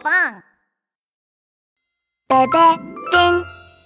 棒。 bébé ping.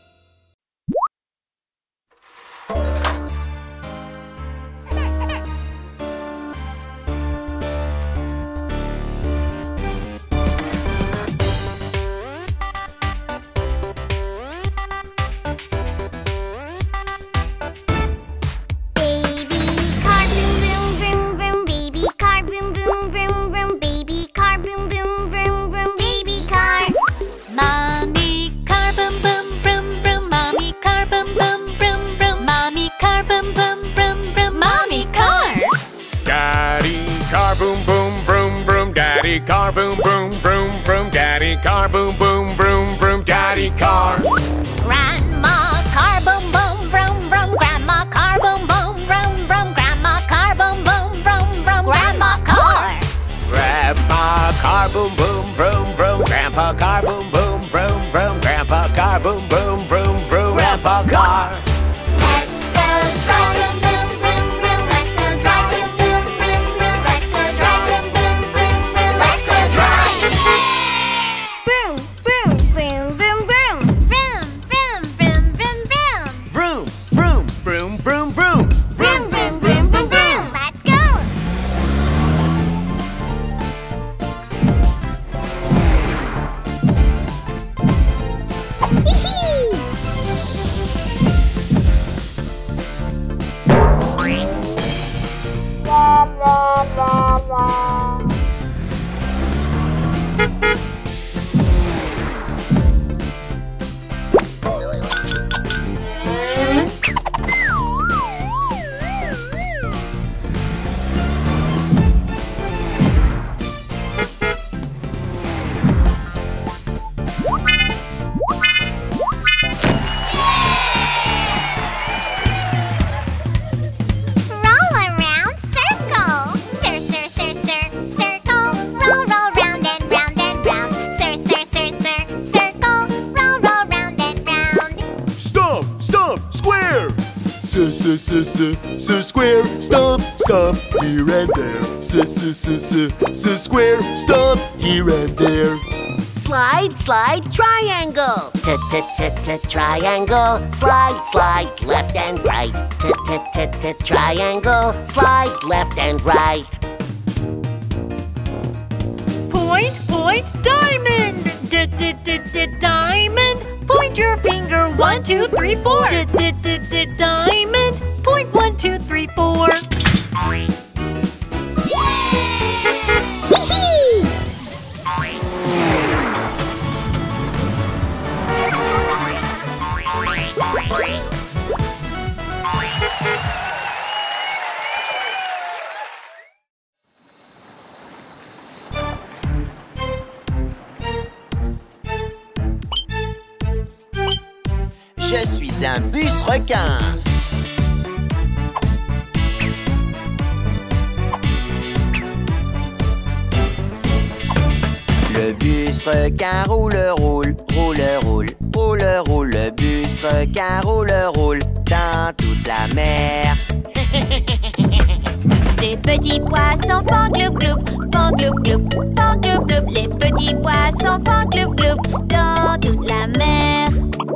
Car boom boom vroom vroom, daddy car boom boom vroom vroom, daddy car. Grandma car boom boom vroom vroom, grandma car boom boom vroom vroom, grandma car boom boom vroom vroom, grandma car. Grandpa car boom boom vroom vroom, grandpa car boom boom vroom vroom, grandpa car boom boom vroom vroom, grandpa car. Let's go driving, vroom vroom vroom. Let's go driving, vroom vroom vroom. Let's go driving, vroom vroom vroom. Let's go drive. Vroom vroom vroom vroom vroom. Vroom vroom vroom vroom vroom. Vroom vroom vroom vroom vroom. Vroom vroom vroom vroom vroom. Let's go. Hee-hee. Roll around, circle. Sir, sir, sir, sir, circle. Roll, roll round and round and round. Sir, sir, sir, sir, circle. Roll, roll round and round. Stomp, stomp, square. Square. Stomp, stomp, here and there. Square. Stomp, here and there. Slide, slide, triangle. Triangle. Slide, slide, left and right. Triangle. Slide, left and right. Point, point, diamond. Diamond. Point your finger. 1, 2, 3, 4. Diamond. Point 1, 2, 3, 4. Je suis un bus requin. Le bus requin roule, roule, roule, roule, roule, roule. Le bus requin roule, roule dans toute la mer. Les petits poissons font gloup gloup, font gloup gloup, font gloup gloup. Les petits poissons font gloup gloup dans toute la mer.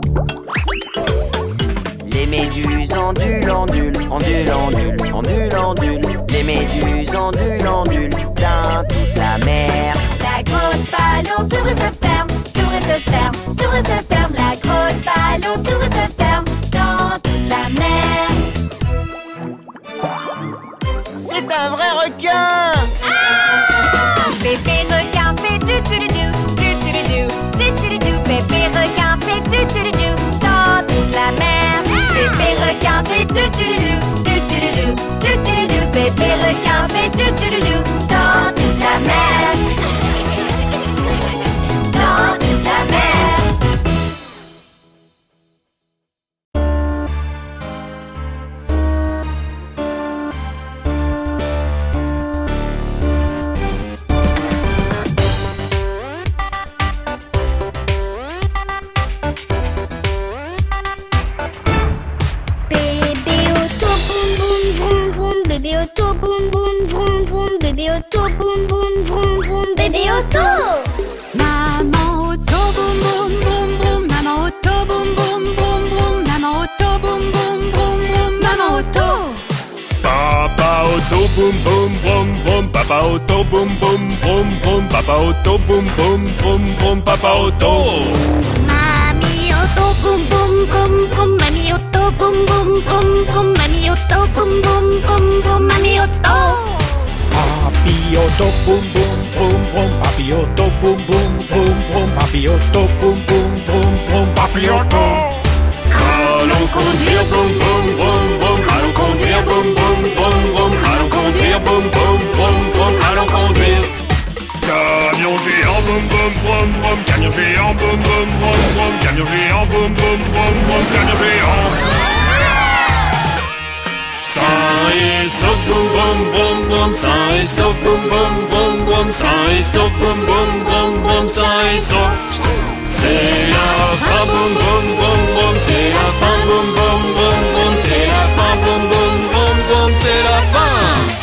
Les méduses ondulent, ondulent, ondulent, ondulent, ondulent, ondulent. Les méduses ondulent, ondulent dans toute la mer. La grosse ballon s'ouvre et se ferme, s'ouvre et se ferme, s'ouvre et se ferme. La grosse ballon s'ouvre et se ferme dans toute la mer. C'est un vrai requin! Bébé requin fait du-du-du-du, du-du-du-du, du-du-du-du. Bébé requin fait du-du-du-du dans toute la mer. Bébé requin fait du-du-du-du, du-du-du-du, du-du-du-du. Bébé requin fait du-du-du-du dans toute la mer. Dans toute la mer. Bébé auto boum boum vroom vroom, bébé auto boum boum vroom vroom, boum boum vroom vroom, papa auto boum boum vroom vroom, papa auto boum boum vroom vroom, papa auto. Mamie auto boum boum vroom vroom, mamie auto boum boum vroom vroom, mamie auto boum boum vroom vroom, mamie auto. Papi auto boum boum vroom vroom, papi auto boum boum vroom vroom, papi auto boum boum vroom vroom, papi auto. Allons conduire boum boum vroom vroom, allons conduire boum boum vroom vroom, allons conduire boum boum vroom vroom, allons conduire. Camion géant boum boum vroom vroom, camion géant boum boum vroom vroom, camion géant boum boum vroom vroom, camion géant. Sain et sauf boum boum vroom vroom, sain et sauf boum boum vroom vroom, sain et sauf boum boum vroom vroom, sain et sauf. C'est la fin boum boum vroom vroom, c'est la fin boum boum vroom vroom, c'est la fin boum boum vroom vroom, c'est la fin.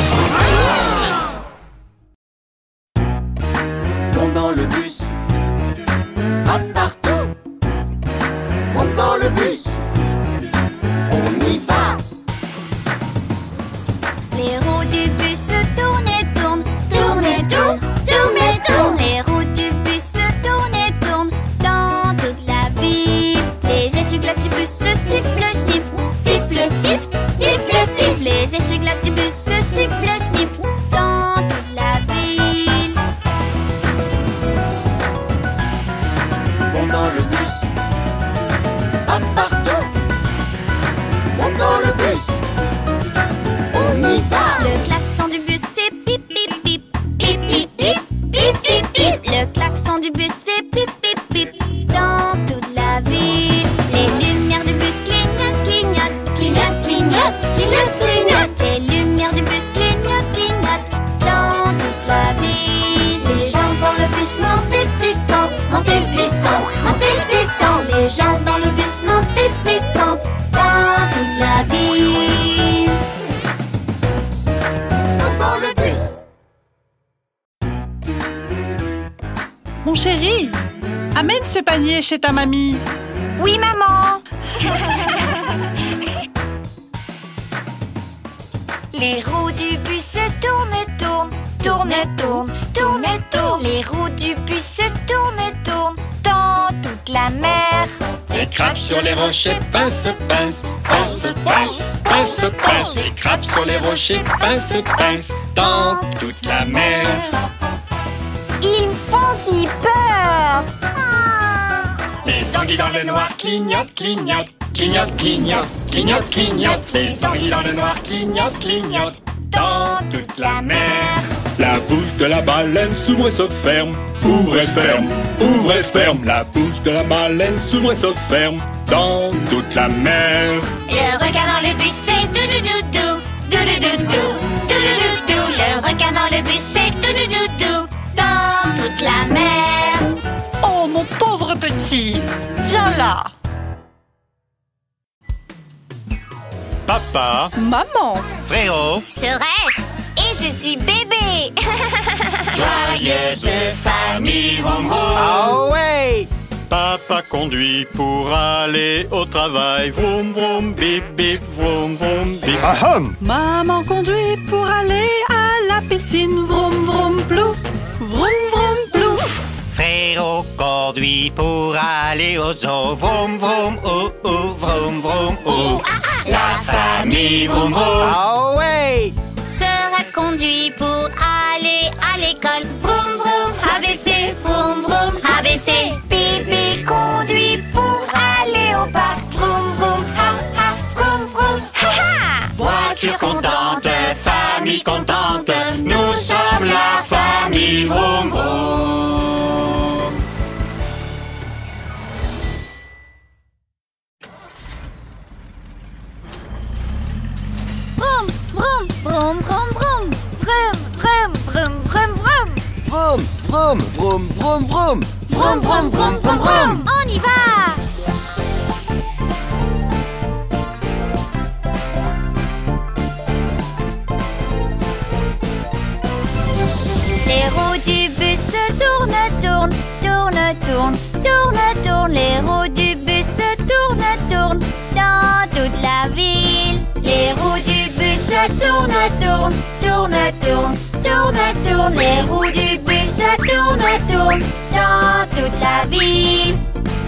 Monte dans le bus, va partout. Monte dans le bus, on y va. Les roues du bus tournent et tournent, tournent et tournent, tournent et tournent. Les roues du bus tournent et tournent dans toute la ville. Les essuie-glaces du bus sifflent, sifflent, sifflent, sifflent, sifflent, sifflent. Les essuie-glaces du bus sifflent, sifflent dans toute la ville. Monte dans le bus, va partout. Monte dans le bus, on y va. Le klaxon du bus fait pip pip pip, pip pip pip, pip pip pip. Le klaxon du bus fait pip pip pip dans toute la ville. Les lumières du bus clignotent, clignotent, clignotent, clignotent, clignotent, clignotent. Les lumières du bus clignotent, clignotent dans toute la ville. Les gens dans le bus montent et descendent, montent et descendent, montent et descendent. Les gens dans le bus montent et descendent dans toute la ville. Dans le bus. Mon chéri, amène ce panier chez ta mamie. Oui, maman. Les roues du bus tournent, tournent, tournent, tournent, tournent, tournent. Les roues du bus tournent, tournent dans toute la mer. Les crabes sur les rochers pincent, pincent, pincent, pincent, pincent, pincent. Les crabes sur les rochers pincent, pincent dans toute la mer. Ils font si peur. Les anguilles dans le noir clignotent, clignotent, clignotent, clignotent, clignotent, clignotent. Les anguilles dans le noir clignotent, clignotent dans toute la mer. La bouche de la baleine s'ouvre et se ferme, ouvre et ferme, ouvre et ferme. La bouche de la baleine s'ouvre et se ferme dans toute la mer. Le requin dans le bus fait dou-dou-dou-dou, dou-dou-dou-dou, dou-dou-dou-dou. Le requin dans le bus fait dou-dou-dou-dou dans toute la mer. Oh, mon pauvre petit, viens là. Papa, Maman, Frérot, Serette, et je suis bébé. joyeuse famille, vroom vroom. ah ouais. Papa conduit pour aller au travail. Vroom vroom, bip bip, vroom vroom, bip. Ahem. maman conduit pour aller à la piscine. Vroom vroom plouf, vroom vroom plouf. Frérot conduit pour aller au zoo. Vroom vroom, ou ou, vroom vroom, ou. La famille, vroom vroom. Ah ouais. Serette conduit pour aller à l'école. Vroom vroom, ABC, vroom vroom, ABC. Bébé conduit pour aller au parc. Vroom vroom, ha ha, vroom vroom, ha ha. Voiture contente, famille contente, nous sommes la famille vroom vroom. Vroom vroom, vroom vroom vroom. Vroom vroom, vroom vroom vroom. Vroom, vroom, vroom, vroom, vroom. Vroom vroom vroom vroom vroom. On y va. Les roues du bus tournent, tournent, tournent, tournent, tournent, tournent. Les roues du bus tournent, tournent dans toute la ville. Les roues du bus tournent, tournent, tournent, dans toute la ville.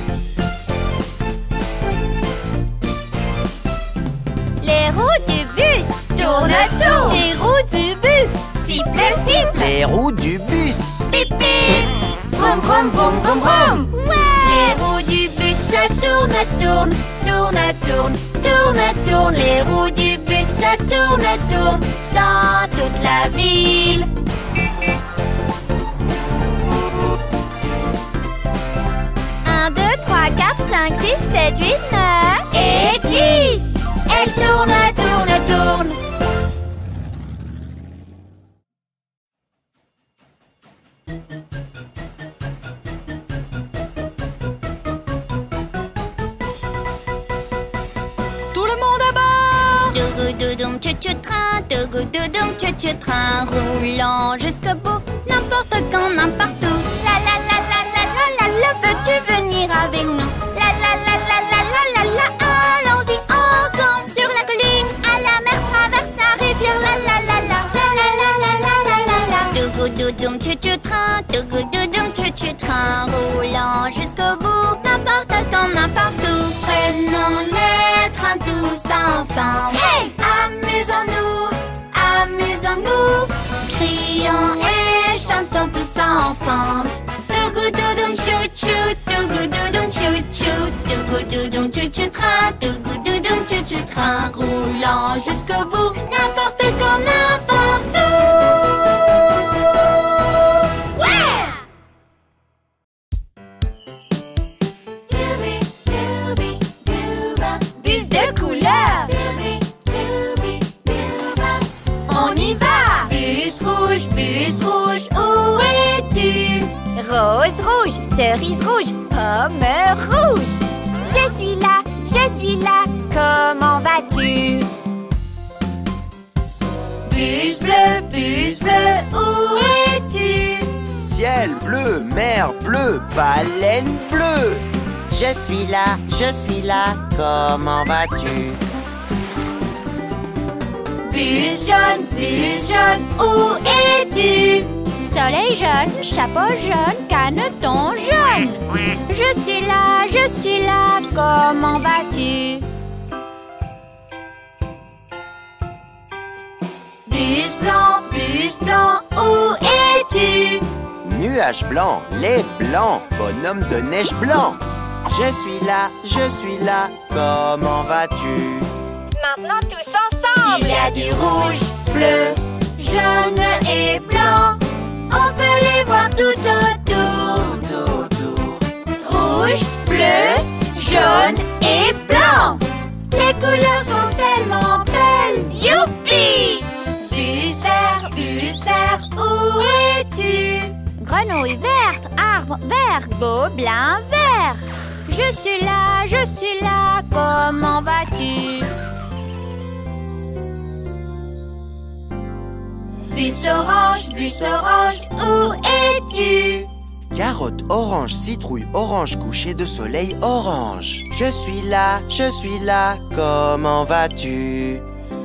Les roues du bus tournent, tournent. Les roues du bus. Siffle, siffle. Les roues du bus. Bip, bip. Vroom, vroom, vroom, vroom, vroom. Les roues du bus, ça tourne, tourne, tourne, tourne, tourne, tourne. Les roues du bus, ça tourne, tourne dans toute la ville. Un, 2, 3, 4, 5, 6, 7, 8, 9 et 10. Elle tourne, tourne, tourne. Tout le monde à bord. Dougou-doudoum, tchou-tchou-train, dougou-doudoum, tchou-tchou-train, roulant jusqu'au bout, n'importe quand, n'importe où. La la la la la la la la, veux-tu venir avec nous? La la la la la la la la, allons-y ensemble sur la colline, à la mer, traverse la rivière. La la la la la la la la la la la. Dougou-doudoum, tchou-tchou-train, dougou-doudoum, tchou-tchou-train, roulant jusqu'au bout, n'importe quand, n'importe où. Prenons le train tous ensemble. Hey! Amusons-nous, amusons-nous, crions et chantons tous ensemble. Dougou-doudoum, chou-chou, dougou-doudoum, chou-chou, dougou-doudoum, chou-chou-train, dougou-doudoum, chou-chou-train, roulant jusqu'au bout, n'importe quand, n'importe où. Ouais! Bus de couleur. On y va. Bus rouge, où es-tu? Rose rouge, cerise rouge, pomme rouge. Je suis là, comment vas-tu? Bus bleu, où es-tu? Ciel bleu, mer bleue, baleine bleue. Je suis là, comment vas-tu? Bus jaune, où es-tu? Soleil jaune, chapeau jaune, caneton jaune. Je suis là, comment vas-tu? Bus blanc, où es-tu? Nuage blanc, lait blanc, bonhomme de neige blanc. Je suis là, comment vas-tu? Maintenant tous ensemble. Il y a du rouge, bleu, jaune et blanc. On peut les voir tout autour. Rouge, bleu, jaune et blanc. Les couleurs sont tellement belles. Youpi! Bus vert, où es-tu? Grenouille verte, arbre vert, gobelin vert. Je suis là, comment vas-tu? Bus orange, où es-tu? Carotte orange, citrouille orange, coucher de soleil orange. Je suis là, comment vas-tu?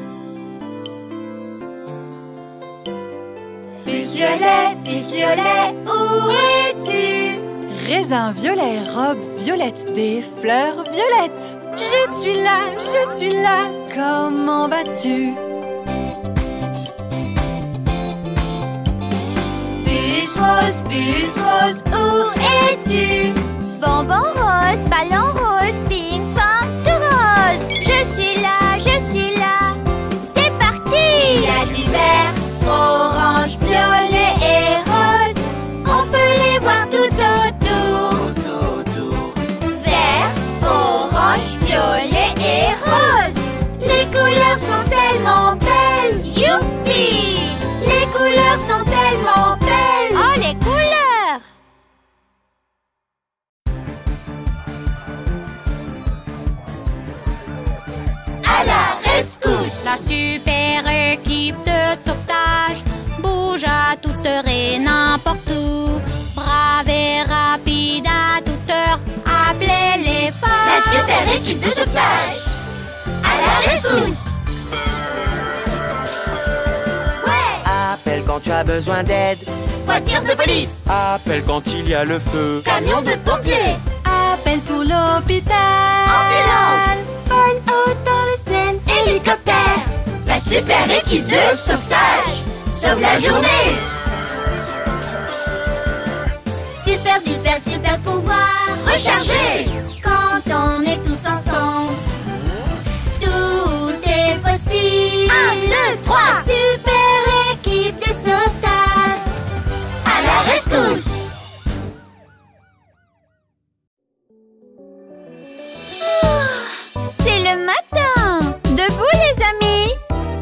Bus violet, où es-tu? Raisin violet, robe violette, des fleurs violettes. Je suis là, comment vas-tu? Bus rose, où es-tu? Bonbon rose, ballon rose, ping-pong tout rose. Je suis là, c'est parti! Il y a du vert, orange, violet et rose. On peut les voir tout autour. Vert, orange, violet et rose. Les couleurs sont tellement belles. Youpi! Les couleurs sont tellement belles. Oh, les couleurs! À la rescousse! La super équipe de sauvetage bouge à toute heure et n'importe où. Brave et rapide à toute heure, appelez les forces. La super équipe de sauvetage! À la rescousse! Appelle quand tu as besoin d'aide. Voiture de police, Appelle quand il y a le feu. camion de pompiers, Appel pour l'hôpital. ambulance, Vol haut dans le ciel. hélicoptère. La super équipe de sauvetage sauve la journée. Super, super, super pouvoir recharger. Quand on est tous ensemble, tout est possible. 1, 2, 3. Super équipe de sauvetage à la rescousse. C'est le matin. Debout les amis.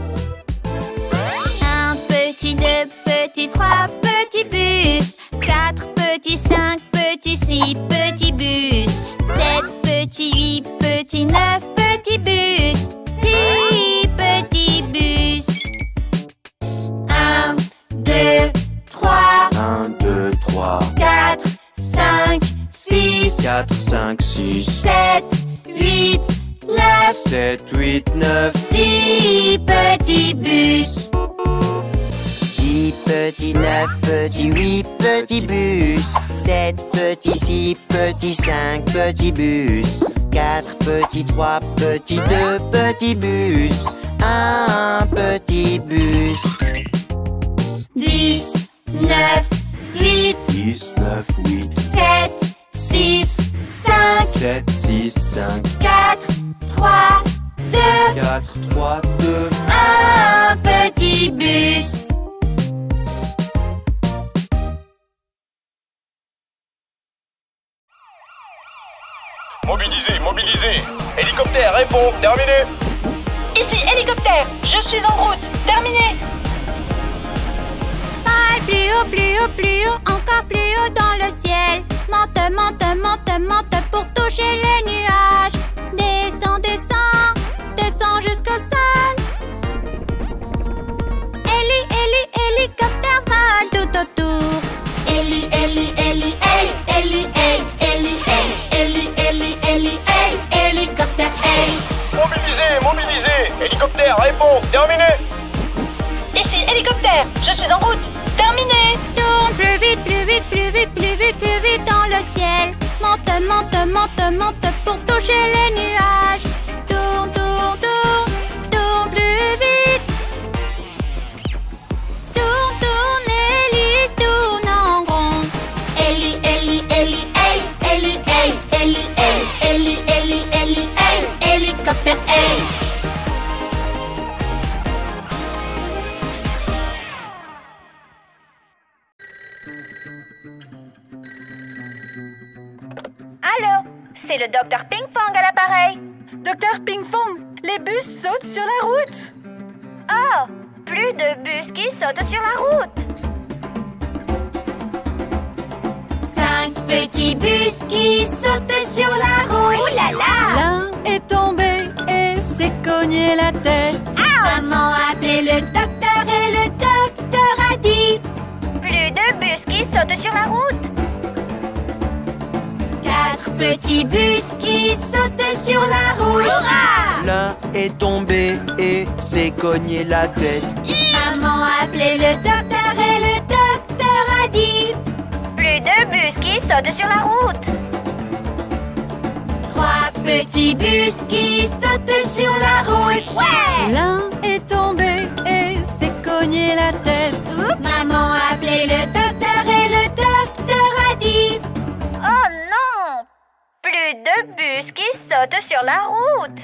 1 petit, 2 petits, 3 petits bus, 4 petits, 5 petits, 6 petits bus, 7 petits, 8 petits, 9 petits bus, 10 petits bus. 1, 2, 3, 1, 2, 3, 4, 5, 6, 4, 5, 6, 7, 8, 9, 7, 8, 9, 10 petits bus. 10 petits, 9 petits, 8 petits bus, 7 petits, 6 petits, 5 petits bus, 4 petits, 3 petits, 2 petits bus, 1 petit bus. 10, 9, 8, 10, 9, 8, 7, 6, 5, 7, 6, 5, 4, 3, 2, 4, 3, 2. 1 petit bus. Mobilisé, mobilisé. Hélicoptère, répond, terminé. Ici hélicoptère. Je suis en route. Terminé. Vole plus haut, plus haut, encore plus haut dans le ciel. Monte, monte, monte, monte pour toucher les nuages. Descends, descends, descends jusqu'au sol. Hélicoptère vole tout autour. Hélicoptère, Mobilisé, mobilisé. Hélicoptère, répond, terminé. Ici hélicoptère. Je suis en route. Terminé. Tourne plus vite, plus vite, plus vite, plus vite, plus vite dans le ciel. Monte, monte, monte, monte pour toucher les nuages. Tourne, tourne, tourne, tourne plus vite. Tourne, tourne, l'hélice tourne en rond. Hélicoptère, Allô, c'est le docteur Ping Fong à l'appareil. Docteur Ping Fong, les bus sautent sur la route. Oh, plus de bus qui sautent sur la route. 5 petits bus qui sautent sur la route. Ouh là là! L'un est tombé et s'est cogné la tête. Maman a appelé le docteur et le docteur a dit Plus de bus qui sautent sur la route. 4 petits bus qui sautent sur la route. Hurrah! L'un est tombé et s'est cogné la tête. Maman a appelé le docteur et le docteur a dit Plus de bus qui sautent sur la route. 3 petits bus qui sautent sur la route. Ouais! L'un est tombé et s'est cogné la tête. Maman a appelé le docteur et le docteur a dit Oh non! Plus de bus qui sautent sur la route.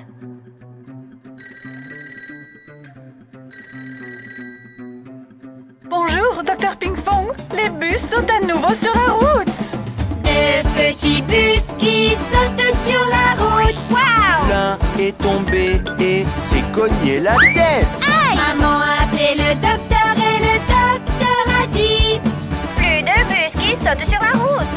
Bonjour, docteur Ping Fong. Les bus sautent à nouveau sur la route. 2 petits bus qui sautent sur la route. Wow! L'un est tombé et s'est cogné la tête. Maman a appelé le docteur et le docteur a dit Plus de bus qui sautent sur la route.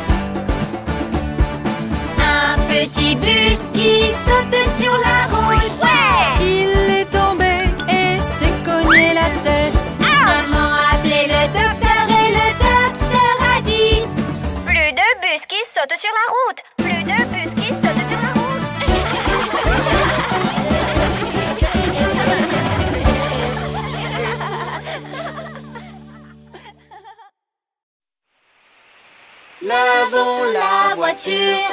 1 petit bus qui saute sur la route. Ouais! Il est tombé et s'est cogné la tête. Maman a appelé le docteur et le docteur a dit Plus de bus qui sautent sur la route. Plus de bus qui sautent sur la route. Lavons la voiture.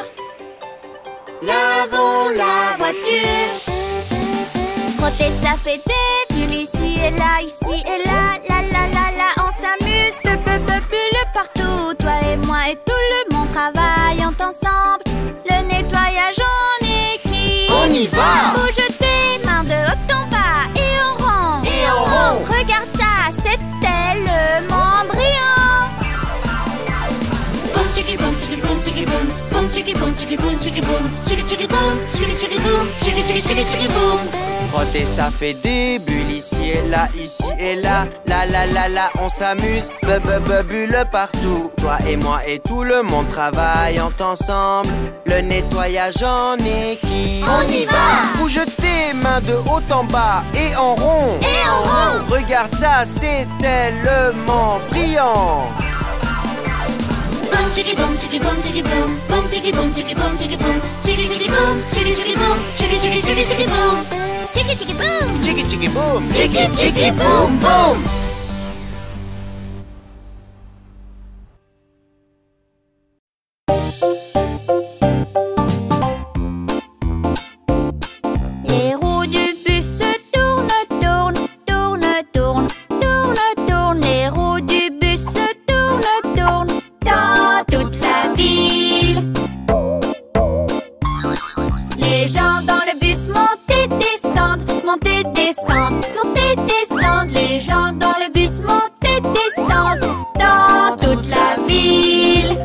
Lavons la voiture. Frotter, ça fait des bulles ici et là, ici et là. La la la la, on s'amuse. Bulles partout. Toi et moi et tout le monde travaillant ensemble. Le nettoyage en équipe. On y va! Bouge tes mains de haut en bas et en rond. Et en rond! Regarde ça, c'est tellement brillant. Boom chicki boom chicki boom chicki boom. Boom chicki boom chicki boom chicki boom. Chicki chicki boom, chicki chicki boom. Chicki chicki chicki chicki boom. Frotter, ça fait des bulles ici et là, ici et là. La la la la, on s'amuse. Bulles partout. Toi et moi et tout le monde travaillant ensemble. Le nettoyage en équipe. On y va! Bouge tes mains de haut en bas et en rond. Et en rond. Regarde ça, c'est tellement brillant. Boom chicki boom chicki boom chicki boom. Boom chicki boom chicki boom chicki boom. Chicki chicki boom, chicki chicki boom. Chicki chicki chicki chicki boom. Chicki chicki boom. Chicki chicki boom. Chicki chicki boom boom. Les roues du bus se tournent, tournent, tournent, tournent, tournent, tournent. Les roues du bus se tournent, tournent dans toute la ville. Les gens dans le bus montent et descendent, montent et descendent, montent et descendent. Les gens dans le bus montent et descendent dans toute la ville.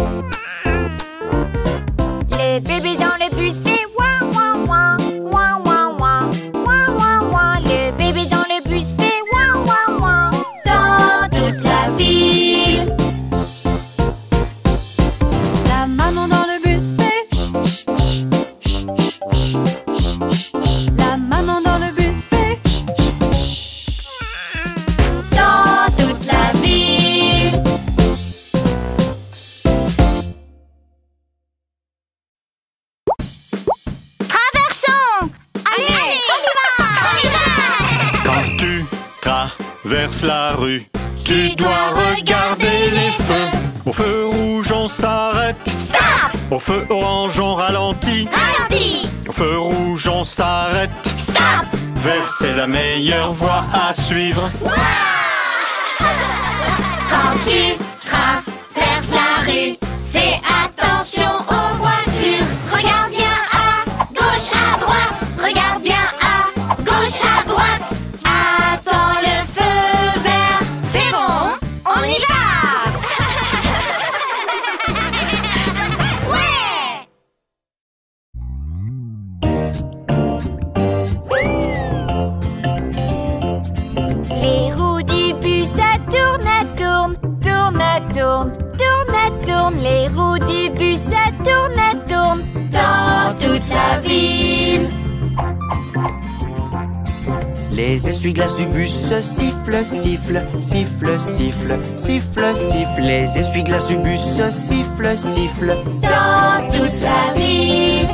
Les bébés dans le bus fait ouin ouin ouin, ouin ouin ouin, ouin ouin ouin. Le bébé dans le bus fait ouin ouin ouin dans toute la ville. La maman dans le bus fait ch ch ch ch ch ch. La maman dans le bus fait ch ch dans toute la ville. Traversons! Allez, on y va! Quand tu traverses la rue, tu dois regarder les feux. Au feu rouge, on s'arrête. Stop! Au feu orange, on ralentit. Ralentis! Au feu rouge, on s'arrête. Stop! Vert, c'est la meilleure voie à suivre. Quand tu traverses la rue, fais attention aux voitures. Regarde bien à gauche, à droite. Regarde bien à gauche, à droite. Attends le feu vert. C'est bon, on y va. Ouais! Les roues du bus, ça tourne, tourne, tourne, tourne, tourne, tourne. Les roues du bus, ça tourne, tourne dans toute la ville. Les essuie-glaces du bus sifflent, sifflent, sifflent, sifflent, sifflent, sifflent. Les essuie-glaces du bus sifflent, sifflent Dans toute la ville.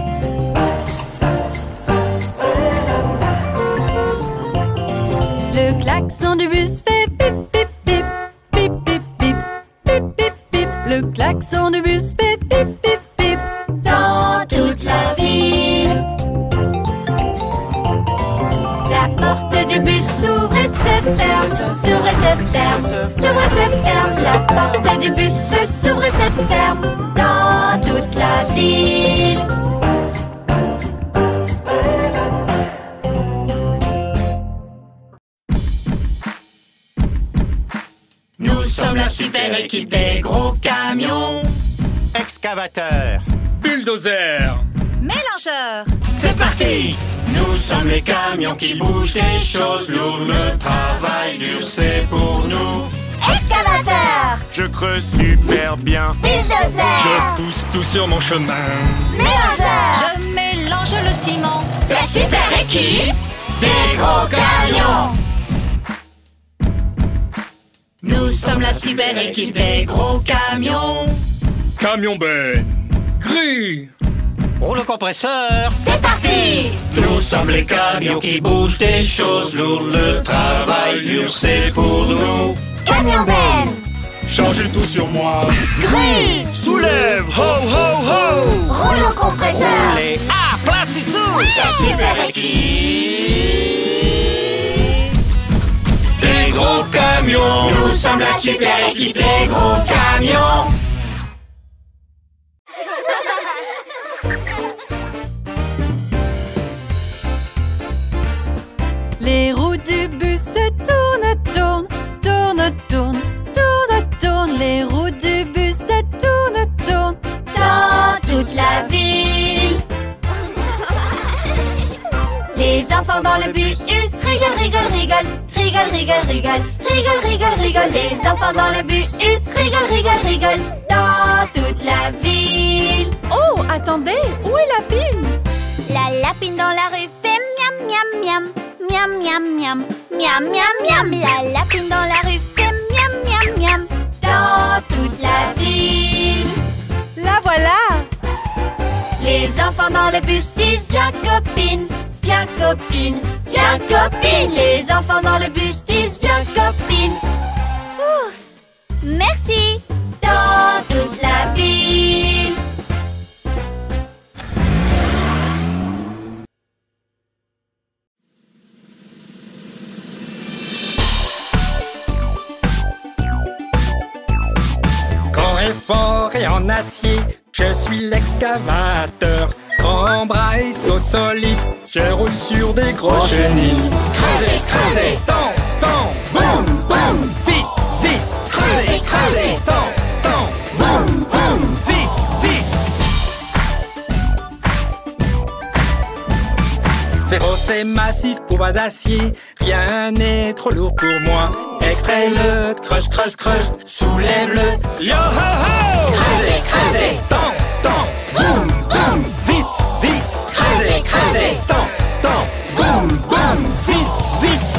Le klaxon du bus fait pip, pip, pip, pip, pip, pip, pip, pip, pip. Le klaxon du bus fait pip, pip, pip dans toute la ville. La porte du bus s'ouvre et se ferme, s'ouvre et se ferme, s'ouvre et se ferme. La porte du bus s'ouvre et se ferme dans toute la ville. Nous sommes la super équipe des gros camions. Excavateur. Bulldozer. Mélangeur. C'est parti! Nous sommes les camions qui bougent des choses lourdes. Le travail dur, c'est pour nous. Excavateur, Je creuse super bien. bulldozer, Je pousse tout sur mon chemin. mélangeur, Je mélange le ciment. la super équipe Des gros camions. Nous sommes la super équipe des gros camions. Camion Ben. Grue. Rouleau compresseur. C'est parti. Nous sommes les camions qui bougent des choses lourdes. Le travail dur, c'est pour nous. Camion Ben, chargez tout sur moi. Crie! Soulève, ho ho ho. Roule au compresseur! Les aplatitudes. La super équipe des gros camions. Nous sommes la super équipe des gros camions. Les roues du bus tournent, tournent, tournent, tournent, tournent, tournent. Les roues du bus tournent, tournent Dans toute la ville. Les enfants dans le bus rigolent, rigolent, rigolent. Rigolent, rigolent, rigolent. Rigolent, rigolent, rigolent. Les enfants dans le bus rigolent, rigolent, rigolent. Dans toute la ville. Oh, attendez, où est la pine? La lapine dans la rue fait miam miam miam. Miam miam miam. Miam miam miam. La lapine dans la rue fait miam miam miam. Dans toute la ville. La voilà! Les enfants dans le bus disent viens copine, viens copine, viens copine. Les enfants dans le bus disent viens copine. Ouf! Merci! Dans toute la ville. Grand et fort et en acier, je suis l'excavateur. Grand bras et saut solide, je roule sur des gros chenilles. Crasez, crasez, tant, tant, boum, boum, vite, vite. Crasez, crasez, tant, tant, boum, boum, vite, vite. Féroce et massif, pouvoir d'acier, rien n'est trop lourd pour moi. Extrais-le, creuse, creuse, creuse, soulève-le, yo ho ho. Crasez, crasez, tant, tant, boum, boum, vite, vite. Crasez, crasez, tant, tant, boum, boum, vite, vite.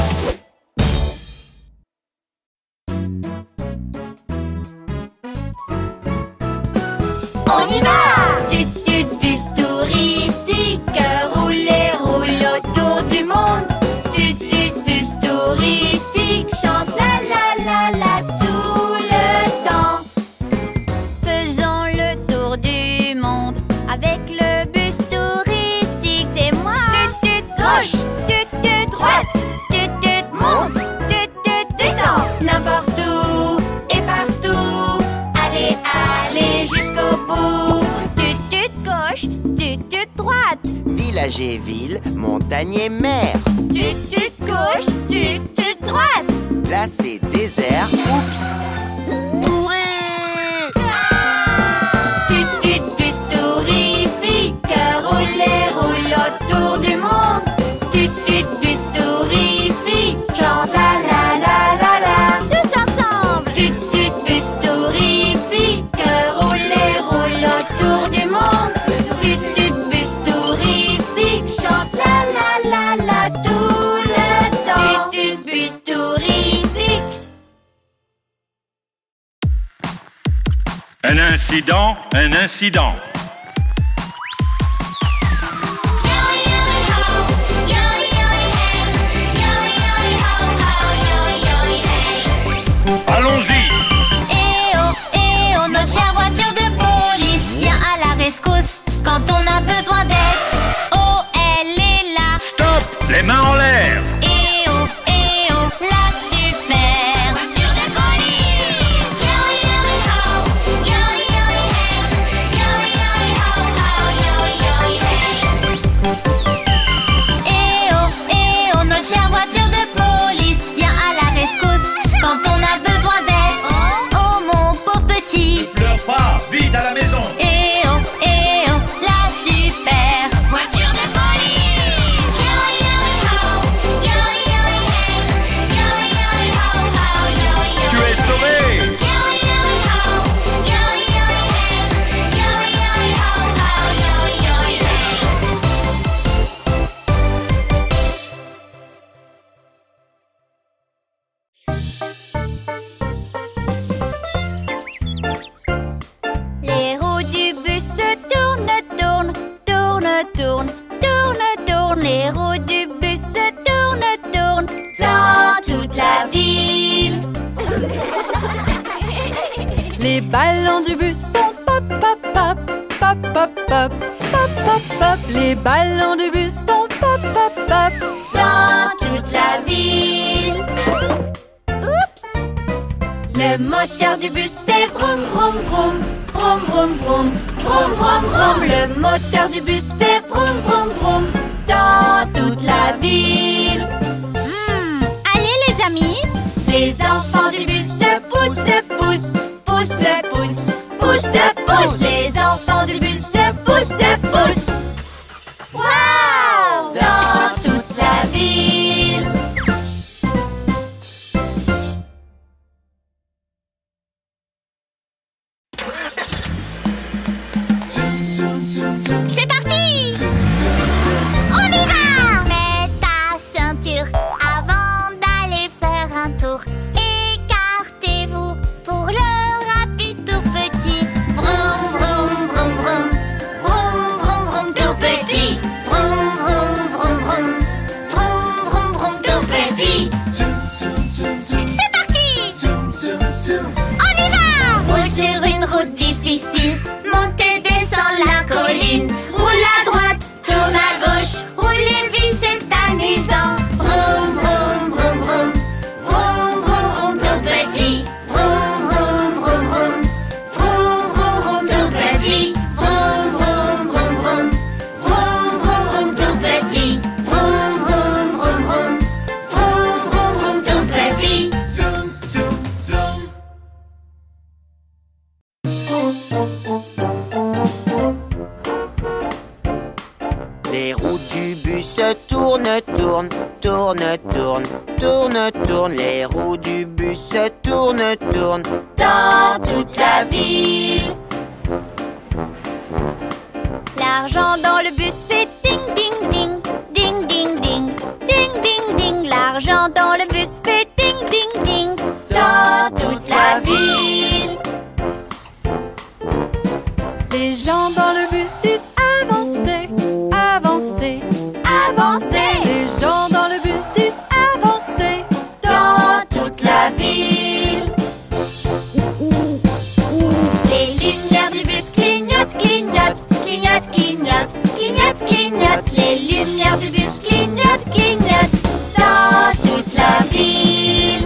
On y va! Tut tut bus touristique, roulez, roule autour du monde. Tut tut bus touristique, chante la la la la tout le temps. Faisons le tour du monde avec le bus touristique. C'est moi! Tut tut gauche, tut tut droite, tut tut monte, tut tut descend. N'importe où et partout, allez, allez jusqu'au bout. Tut tut gauche, tut tut droite. Village et ville, montagne et mer. Tut tut gauche, tut tut droite. Glace et désert, oups. Courez! Tut tut bus touristique, roulez, roule autour du monde. Tut tut bus touristique, chante la la la la la. Tous ensemble! Tut tut bus touristique, roulez, roule autour du monde. Tut tut bus touristique, chante la la la la tout le temps. Tut tut bus touristique. Un incident, un incident. Allons-y. Eh oh, notre chère voiture de police vient à la rescousse quand on a besoin d'aide. Oh, elle est là. Stop, les mains en l'air. Eh oh, la super voiture de police. Yo-yo-ho, yo-yo-hey, yo-yo-ho, yo-yo-hey. Eh oh, notre chère voiture de police vient à la rescousse quand on a besoin d'aide. Oh, mon pauvre petit. Pleure pas, vite à la maison. Eh oh, la super voiture de police. Yo-yo-ho, yo-yo-hey, yo-yo-ho, yo-yo-hey. Tu es sauvé. Yo-yo-ho, yo-yo-hey, yo-yo-ho, yo-yo-hey. Les roues du bus tournent, tournent, tournent, tournent, tournent, tournent. Les roues du bus tournent, tournent Dans toute la ville. ballons du bus font pop, pop, pop, pop, pop, pop, pop, pop, pop. Les ballons du bus font pop, pop, pop. Dans toute la ville. Oups! Le moteur du bus fait vroom, vroom, vroom. Vroom, vroom, vroom. Vroom, vroom, vroom. Le moteur du bus fait vroom, vroom, vroom. Dans toute la ville. Allez les amis, Les enfants du bus se poussent, se poussent. Poussent, se poussent. Poussent, se poussent. Les enfants du bus se poussent, se poussent. Wow! Dans toute la ville. c'est parti! On y va! Mets ta ceinture avant d'aller faire un tour. Écartez-vous pour le rapide tout petit. Vroom, vroom, vroom, vroom. Vroom, vroom, vroom, tout petit. Vroom, vroom, vroom, vroom. Vroom, vroom, vroom, tout petit. C'est parti! On y va! Roule sur une route difficile. Montez, descends la colline. Roule à droite, tourne à gauche. Rouler vite, c'est amusant. Vroom, vroom, vroom, vroom. Vroom, vroom, vroom, tout petit. Vroom, vroom, vroom, vroom. Vroom, vroom, vroom, tout petit. Vroom, vroom, vroom, vroom. Vroom, vroom, vroom, tout petit. Vroom, vroom, vroom, vroom. Vroom, vroom, vroom, tout petit. Les roues du bus se tournent, tournent, tournent, tournent, tournent, tournent. Les roues du bus se tournent, tournent Dans toute la ville. L'argent dans le bus fait ding ding ding, ding ding ding, ding ding ding. L'argent dans le bus fait ding ding ding. Dans toute la ville. Les gens dans le bus disent avancez, avancez, avancez. Les gens dans le bus disent avancez. Dans toute la ville. Les lumières du bus clignotent, clignotent, clignotent, clignotent, clignotent, clignotent. Les lumières du bus clignotent, clignotent. Dans toute la ville.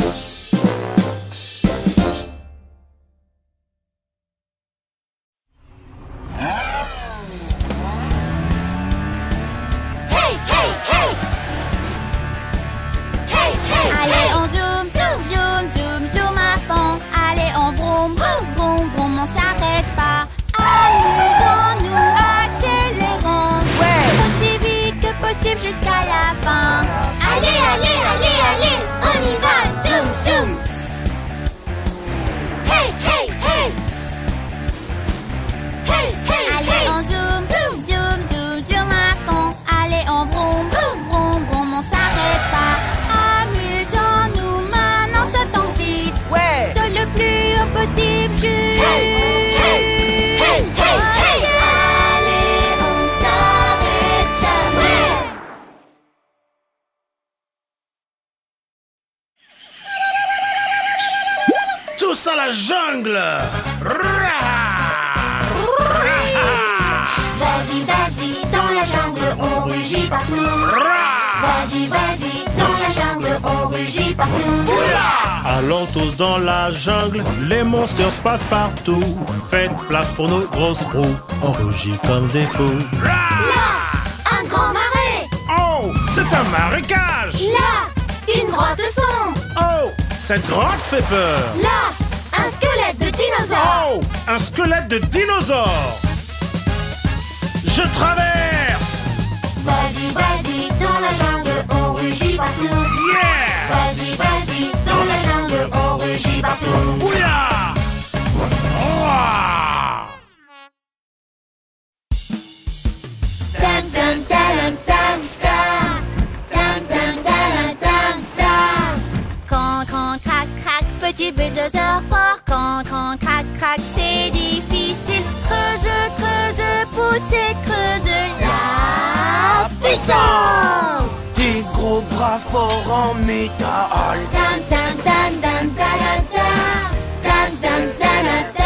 Hey, hey, hey! Hey, hey, allez, on zoom, zoom, zoom, zoom, zoom à fond. Allez, on vroom, vroom, vroom, vroom, on s'arrête pas. Amusons-nous, accélérons. Aussi vite que possible jusqu'à la fin. Allez, allez, allez, allez, on y va, zoom, zoom. Hey, hey, hey! Hey, hey, allez, on zoom, zoom, zoom, zoom, zoom à fond. Allez, on vroom, vroom, vroom, vroom, on s'arrête pas. Amusons-nous maintenant, sautons vite. Ouais. Saute le plus haut possible, juste. Allez, on s'arrête jamais. Tous à la jungle! Vas-y, vas-y, dans la jungle, on rugit partout. Vas-y, vas-y, dans la jungle, on rugit partout. Allons tous dans la jungle, les monstres se passent partout. Faites place pour nos grosses roues, on rugit comme des fous. Là, un grand marais. Oh, c'est un marécage! Là, une grotte sombre. Oh, cette grotte fait peur! Là, un squelette de dinosaure. Oh, un squelette de dinosaure! Je traverse! Vas-y, vas-y, dans la jungle, on rugit partout. Yeah! Vas-y, vas-y, dans la jungle, on rugit partout. Ouya! Ouah! Tan, tan, tan, tan, tan. Tan, tan, tan, tan, tan. Quand, crac, crac, petit bulldozer fort. Quand, crac, crac, c'est difficile. Creuse, creuse, poussez, creuse. La puissance! Des gros bras forts en métal. Tan, tan, tan, tan, tan, tan, tan. Tan, tan, tan, tan.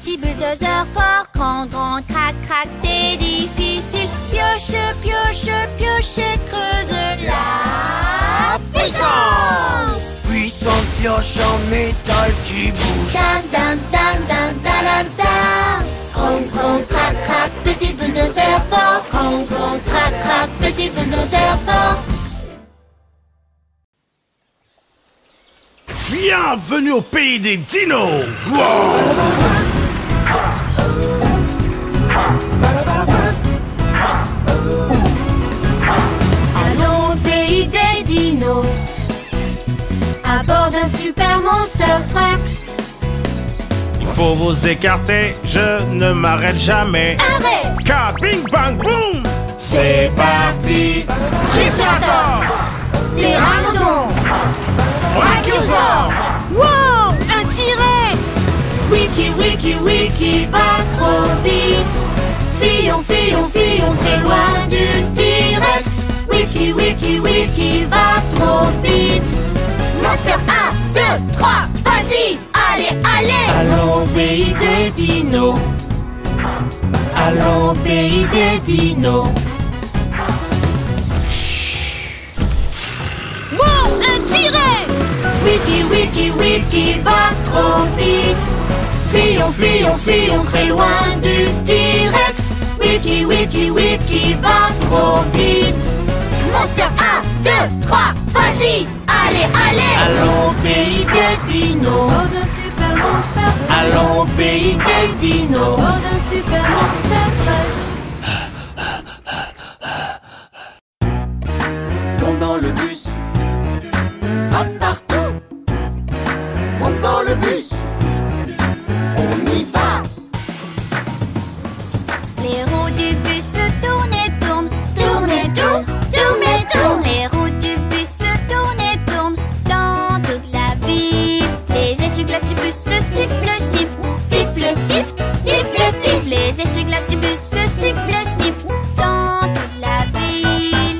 petit bulldozer fort. Grand, grand, crac, crac, c'est difficile. Pioche, pioche, pioche, creuse la puissance. Puissante pioche en métal qui bouge. Dan, dan, dan, dan, dan, dan, dan. Grand, grand, crac, crac, petit bulldozer fort. Grand, grand, crac, crac, petit bulldozer fort. Bienvenue au pays des dinos. Allons au pays des dinos, à bord d'un super monster truck. Il faut vous écarter, je ne m'arrête jamais. Arrête! Car bing bang boom, C'est parti! Triceratops! Pteranodon! Brachiosaure. Wow! Un T-Rex! Wiki, wiki, wiki, va trop vite! Fuyons, fuyons, fuyons très loin du T-Rex! Wiki, wiki, wiki, va trop vite! Monster 1, 2, 3, vas-y! Allez, allez! Allons au pays des dinos! Allons au pays des dinos! Wow! Un T-Rex! Wiki, wiki, wiki, va trop vite! Fuyons, fuyons, fuyons très loin du T-Rex! Wiki, wiki, wiki, va trop vite! Monster 1, 2, 3, vas-y! Allez, allez! Allons au pays des dinos! Bord d'un super monster truck! Allons au pays des dinos! Bord d'un super monster truck! Monte dans le bus. Va partout. Monte dans le bus. On y va. Les roues du bus tournent et tournent, tournent et tournent, tournent et tournent. Les roues du bus tournent et tournent dans toute la ville. Les essuie-glaces du bus sifflent, sifflent, sifflent, sifflent, sifflent, sifflent. Les essuie-glaces du bus sifflent, sifflent dans toute la ville.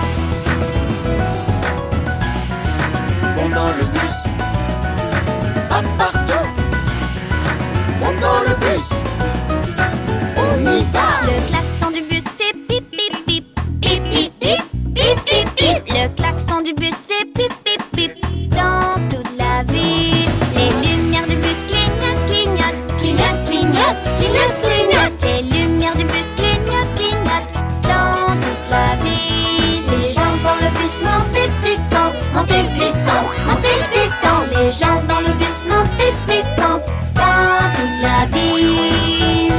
Monte dans le bus. Va partout. Monte dans le bus. On y va. Le klaxon du bus fait pip, pip, pip, pip, pip, pip, pip, pip, pip. Le klaxon du bus fait pip, pip, pip dans toute la ville. Les lumières du bus clignotent, clignotent, clignotent, clignotent, clignotent, clignotent. Les lumières du bus clignotent, clignotent dans toute la ville. Les gens dans le bus montent et descendent, montent et descendent, montent et descendent. Les gens dans le bus montent et descendent dans toute la ville.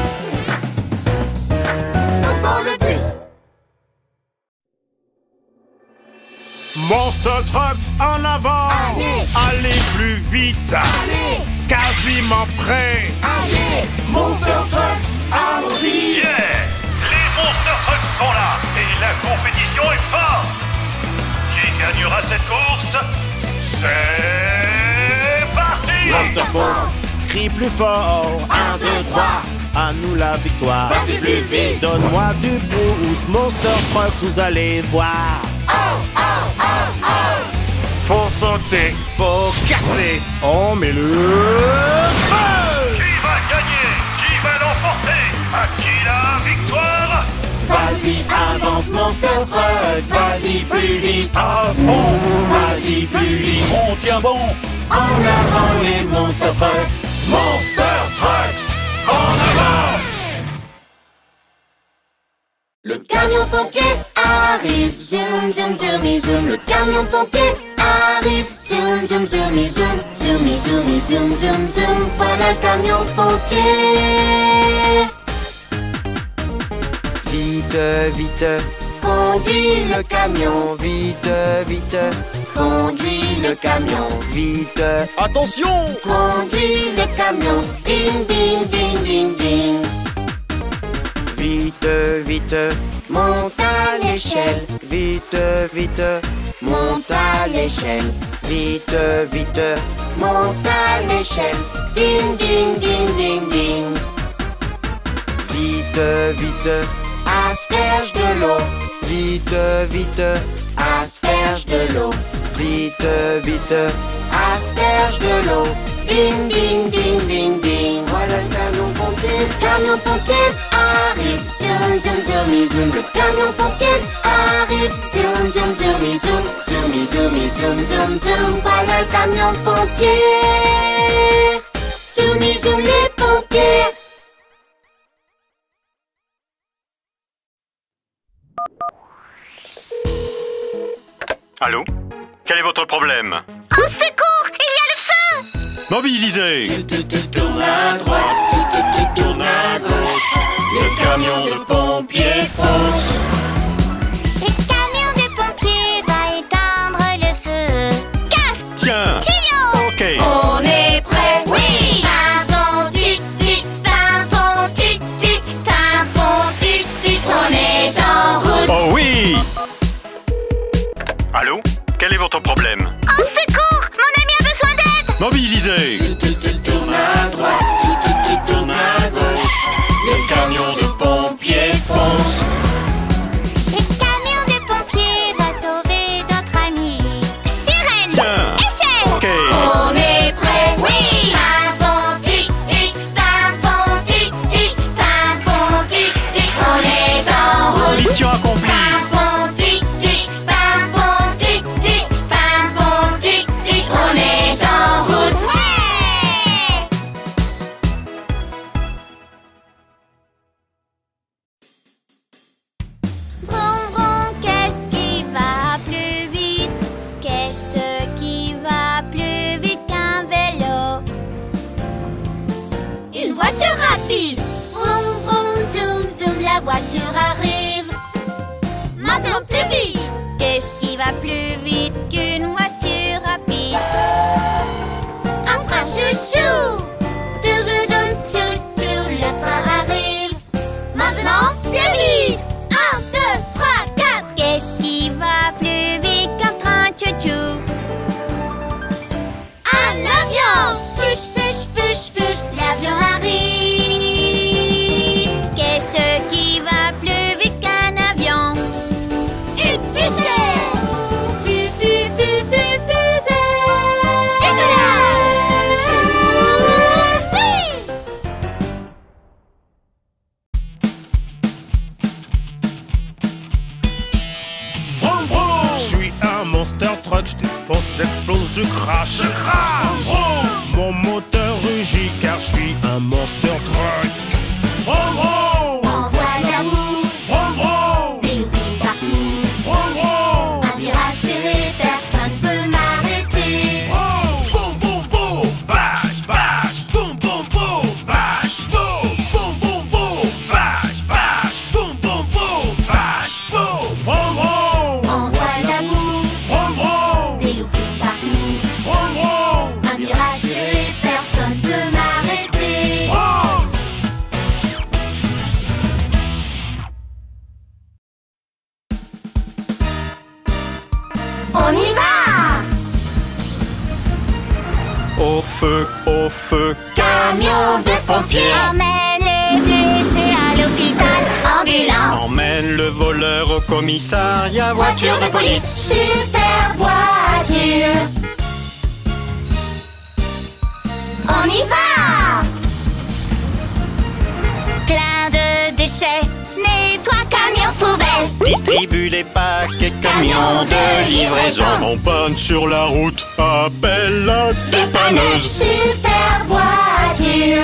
Monte dans le bus. Monster Trucks en avant. Allez. Allez plus vite. Allez, Quasiment prêt. allez, Monster Trucks, allons-y. Yeah! Les Monster Trucks sont là et la compétition est forte. Qui gagnera cette course? C'est parti! Monster Force, crie plus fort. 1, 2, 3, à nous la victoire. Vas-y plus vite. Donne-moi du boost, Monster Trucks, vous allez voir. Faut sauter, faut casser, on met le feu. Qui va gagner? Qui va l'emporter? À qui la victoire? Vas-y, avance Monster Trucks, vas-y plus vite. À fond! Vas-y plus vite. On tient bon! En avant les Monster Trucks. Monster Trucks! En avant! Le camion pompier arrive, zoom, zoom, zoom, zoom. Le camion pompier arrive, zoom, zoom, zoom, zoom. Zoom, zoom, zoom, zoom, zoom. Voilà le camion pompier. Vite, vite. Conduis le Camion, vite, vite. conduis le camion. Vite. Attention! Conduis le camion. Ding, ding, ding, ding, ding. Vite, vite. Monte à l'échelle, Vite, vite. monte à l'échelle, Vite, vite. monte à l'échelle. Ding, ding, ding, ding, ding. Vite, vite. Asperge de l'eau, Vite, vite. asperge de l'eau, Vite, vite. asperge de l'eau. Ding, ding, ding, ding, ding. Voilà le canon Le camion pompier arrive. Zoom, zoom, zoom, zoom. Le camion pompier arrive. Zoom, zoom, zoom, zoom. Zoom, zoom, zoom, zoom, zoom. Voilà le camion pompier. Zoom, zoom, les pompiers. Allô? Quel est votre problème? Au secours, il y a le feu! Mobilisez! Tourne à droite, tourne à gauche. Le camion de pompiers fonce. Le camion de pompiers va éteindre le feu. Casque! Tiens! Tuyau! Ok! On est prêt. Oui! Pimpon, tic, tic, pimpon, tic, tic, pimpon, tic, tic. On est en route. Oh oui! Allô? Quel est votre problème? Au secours, mon ami a besoin d'aide. Mobilisez! Tourne à droite, tourne à gauche. Le camion de pompiers fonce. Le camion de pompiers va sauver notre ami. Sirène! Tiens! Échelle! Ok! On est prêt. Oui! Pimpon, tic, tic, pimpon, tic, tic, pimpon, tic, tic. On est en route. Mission accomplie! Pimpon, tic, tic, pimpon, tic, tic, pimpon, tic, tic. On est en route. Ouais! Vroom, vroom, qu'est-ce qui va plus vite? Qu'est-ce qui va plus vite qu'un vélo? Une voiture rapide. Vroom, vroom, zoom, zoom, la voiture arrive. Maintenant plus vite. Qu'est-ce qui va plus vite qu'une voiture rapide? Un train chouchou. Touloudoum, chou-chou, le train arrive. Maintenant plus vite. 1, 2, 3, 4. Qu'est-ce qui va plus vite qu'un train chouchou? Un avion. Fush, fush, fush, fush, l'avion arrive. Qu'est-ce qui va plus vite qu'un avion? Une fusée. Fusée. Décollage. Oui. Vroom, vroom. Je suis un monster truck, je défonce, j'explose, je crache. Vroom, vroom. Mon moteur rugit car je suis un monster truck. Vroom, vroom. Envoie l'amour. Vroom, vroom. Des loupés partout. Vroom, vroom. Un virage serré, personne peut m'arrêter. Boom, boom, boom, bash, bash, boom, boom, boom, bash, boom, boom, boom, boom, bash, bash, boom, boom, boom, bash, boom. Vroom, vroom. Envoie l'amour. Vroom, vroom. Des loupés partout. Vroom, vroom. Un virage serré, personne peut m'arrêter. Vroom. On y va! Au feu, Camion de pompiers. Emmène les blessés à l'hôpital. Ambulance. emmène le voleur au commissariat. Voiture de police. Super voiture. On y va! Plein de déchets. Nettoie camion poubelle. Distribue les paquets, camions de livraison. En panne sur la route, appelle la dépanneuse. Super voiture.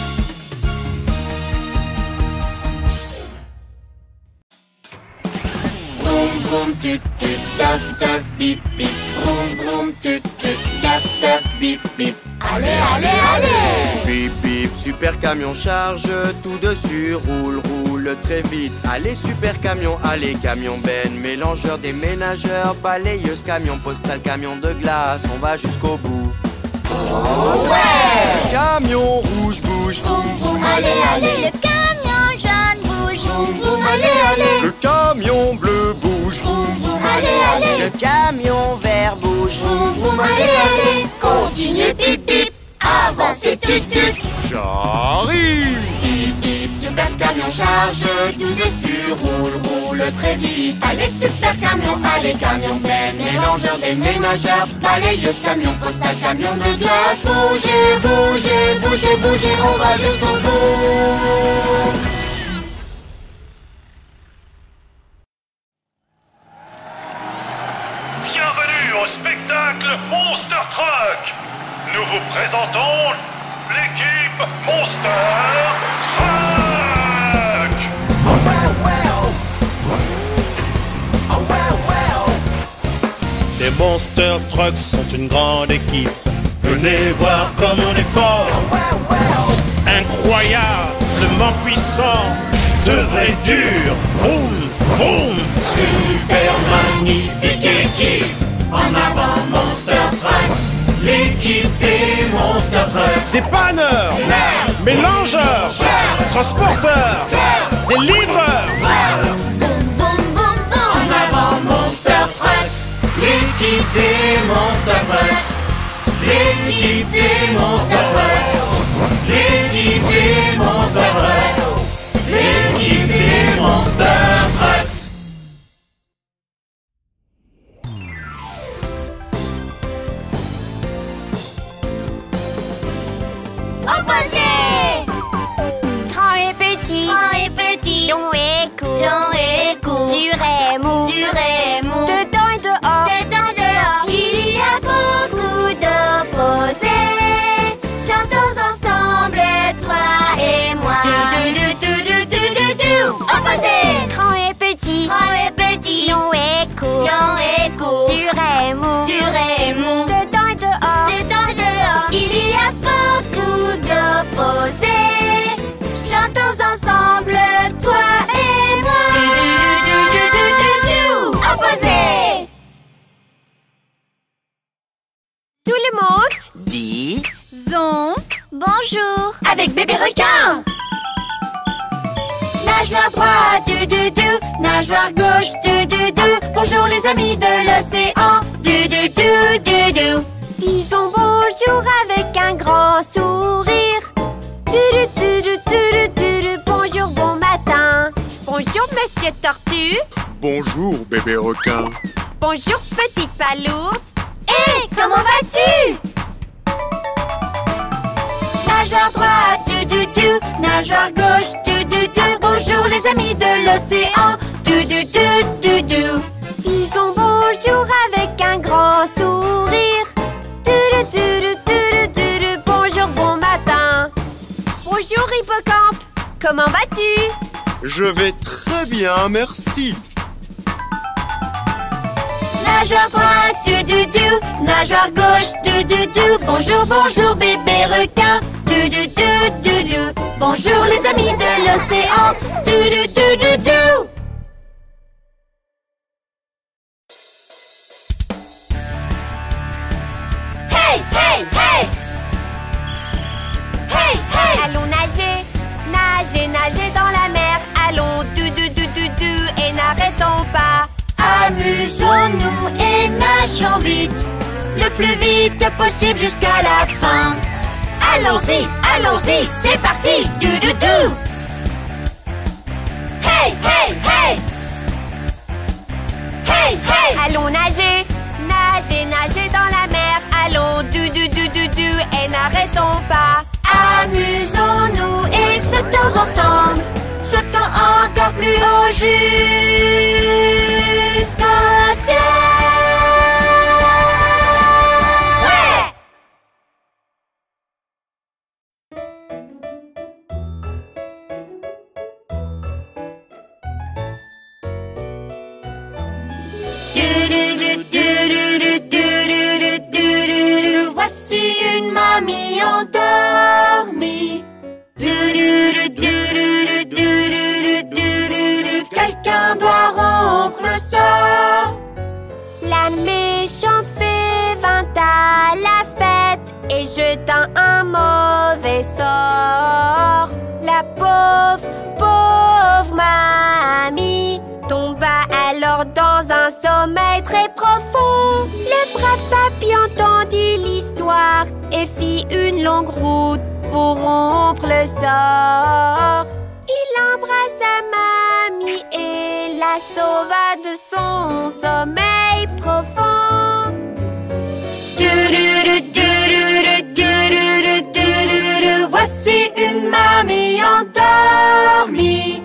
Vroom vroom tut tut taf taf bip bip. Vroom vroom tut tut taf taf bip bip. Allez allez allez. Bip bip, super camion charge tout dessus, roule, roule très vite. Allez super camion, allez camion ben, mélangeur des ménageurs, balayeuse, camion postal, camion de glace, on va jusqu'au bout. Oh ouais! Camion rouge bouge, Vroom vroom allez allez. Le camion jaune bouge. Vroom vroom allez allez. le camion bleu bouge, Vroom vroom allez allez. le camion vert bouge. Vroom vroom allez allez. Continuez bip bip. Avancez tut tut. J'arrive! Bip bip. Super camion charge tout dessus. Roule roule très très vite. Allez, super camion, allez, camion Ben, mélangeur des ménageurs, balayeuse, camion postal, camion de glace. Bougez, bougez, bougez, bougez, on va jusqu'au bout. Bienvenue au spectacle Monster Truck. Nous vous présentons l'équipe Monster Truck. Les Monster Trucks sont une grande équipe. Venez voir comme on est fort. Incroyablement puissant, de vrais durs. Vroom, vroom. Super magnifique équipe. En avant Monster Trucks, l'équipe des Monster Trucks. Dépanneurs, mélangeurs, transporteurs, des livreurs. En avant Monster Trucks, l'équipe des Monster Trucks. L'équipe des Monster Trucks. L'équipe des Monster Trucks. L'équipe des Monster Trucks. Opposé. Grand et petit, Grand et petit, long et court, long et court, dur et mou, dur et mou, dedans et dehors. dedans dehors. Il y a beaucoup d'opposés. Chantons ensemble, toi et moi. Opposé. Grand et petit, Grand et petit, long et court, long et court, dur et mou, dur et mou, dedans et dehors. dedans dehors. Il y a beaucoup d'opposés. Chantons ensemble, toi et moi. Opposé. Tout le monde, Dis, zon, bonjour. Avec bébé requin. Nageoire droite, nageoire gauche, bonjour les amis de l'océan, Disons bonjour avec un grand sourire. Bonjour, bon matin. Bonjour, monsieur Tortue. Bonjour, bébé requin. Bonjour, petite palourde. Hé, comment vas-tu? Nageoire droite, nageoire gauche, bonjour les amis de l'océan, Disons bonjour avec un grand sourire. Bonjour, bon matin. Bonjour, hippocampe. Comment vas-tu? Je vais très bien, merci. Nageoire droite, nageoire gauche, bonjour, bonjour bébé requin, bonjour les amis de l'océan, Hey, hey, hey! Hey, hey! Allons nager, nager, nager dans la mer. Allons et n'arrêtons pas. Amusons-nous et nageons vite, le plus vite possible jusqu'à la fin. Allons-y, allons-y, c'est parti! Hey, hey, hey! Hey, hey! Allons nager, nager, nager dans la mer. Allons et n'arrêtons pas. Amusons-nous et sautons ensemble, sautons encore plus haut jusqu'au ciel. Ouais! Voici une mamie endormie. Quelqu'un doit rompre le sort. La méchante fée vint à la fête et jeta un mauvais sort. La pauvre, pauvre mamie tomba alors dans un sommeil très profond. Le brave papy entendit l'histoire et fit une longue route pour rompre le sort. Il embrassa mamie et la la sauva de son sommeil profond. Voici une mamie endormie.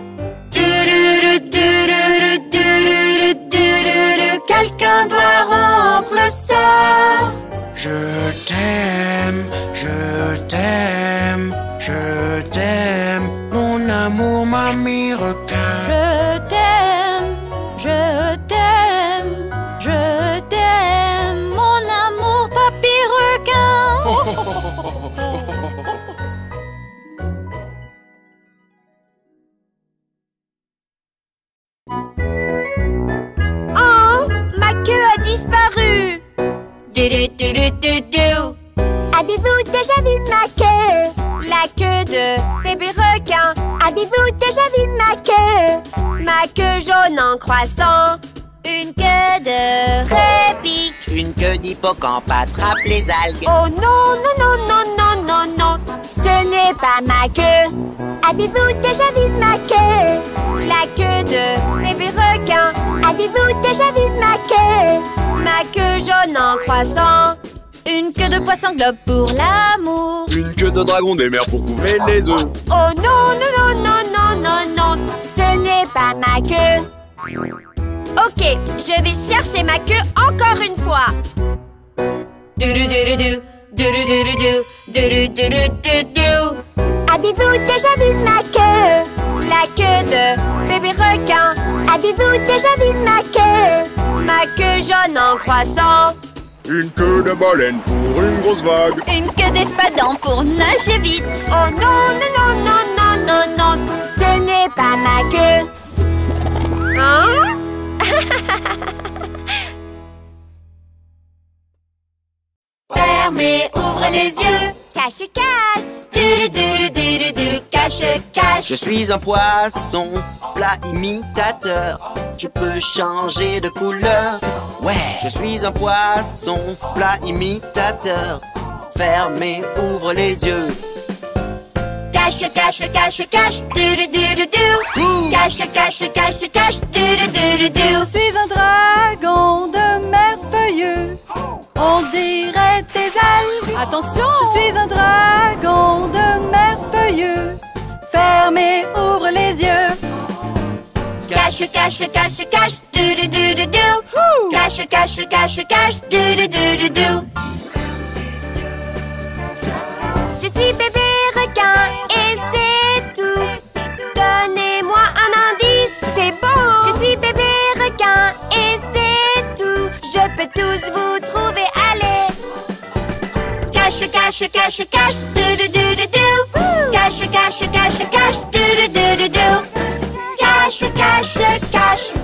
Quelqu'un doit rompre le sort. Je t'aime, je t'aime, je t'aime, mon amour, mamie requin. Je t'aime, je t'aime, je t'aime, mon amour, papy requin. Oh, ma queue a disparu. Avez-vous déjà vu ma queue? La queue de bébé requin. Avez-vous déjà vu ma queue? Ma queue jaune en croissant. Une queue de réplique. Une queue d'hippocampe attrape les algues. Oh non, non, non, non, non, non, non. Ce n'est pas ma queue. Avez-vous déjà vu ma queue? La queue de bébé requin. Avez-vous déjà vu ma queue? Ma queue jaune en croissant. Une queue de poisson globe pour l'amour. Une queue de dragon des mers pour couver les œufs. Oh non, non, non, non, non, non, non. Ce n'est pas ma queue. Ok, je vais chercher ma queue encore une fois. Avez-vous déjà vu ma queue? La queue de bébé requin. Avez-vous déjà vu ma queue? Ma queue jaune en croissant. Une queue de baleine pour une grosse vague. Une queue d'espadon pour nager vite. Oh non, non, non, non, non, non, non. Ce n'est pas ma queue. Hein? Fermez, ouvre les yeux. Cache, cache. Cache, cache. Je suis un poisson, plat imitateur. Je peux changer de couleur. Ouais, je suis un poisson, plat imitateur. Fermez, ouvre les yeux. Cache, cache, cache, cache. Cache, cache, cache, cache. Je suis un dragon de mer feuilleux. On dirait des algues. Attention! Je suis un dragon de mer feuilleux. Fermez, ouvre les yeux. Cache, cache, cache, cache. Cache, cache, cache, cache. Je suis bébé requin et c'est tout. Donnez-moi un indice, c'est bon. Je suis bébé requin et c'est tout. Je peux tous vous trouver, allez. Cache, cache, cache, cache. Cache, cache, cache, cache. Cache, cache, cache.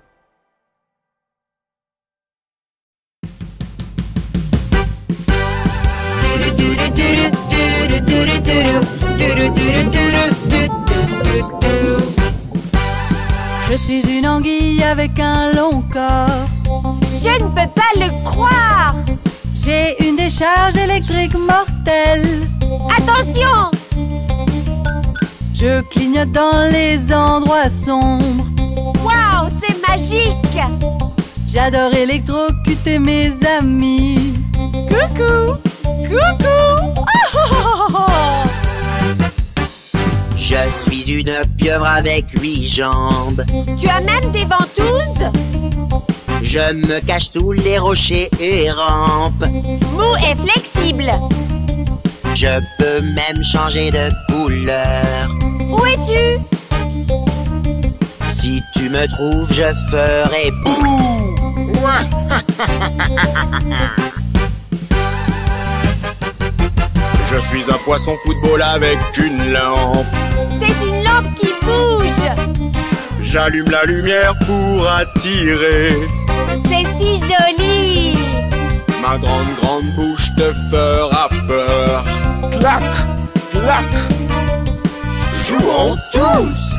Je suis une anguille avec un long corps. Je ne peux pas le croire. J'ai une décharge électrique mortelle. Attention! Je clignote dans les endroits sombres. Waouh, c'est magique! J'adore électrocuter mes amis. Coucou! Coucou! Je suis une pieuvre avec 8 jambes. Tu as même des ventouses? Je me cache sous les rochers et rampe. Mou et flexible. Je peux même changer de couleur. Où es-tu? Si tu me trouves, je ferai bouh! Je suis un poisson football avec une lampe. C'est une lampe qui bouge. J'allume la lumière pour attirer. C'est si joli. Ma grande bouche te fera peur. Clac, clac. Jouons tous.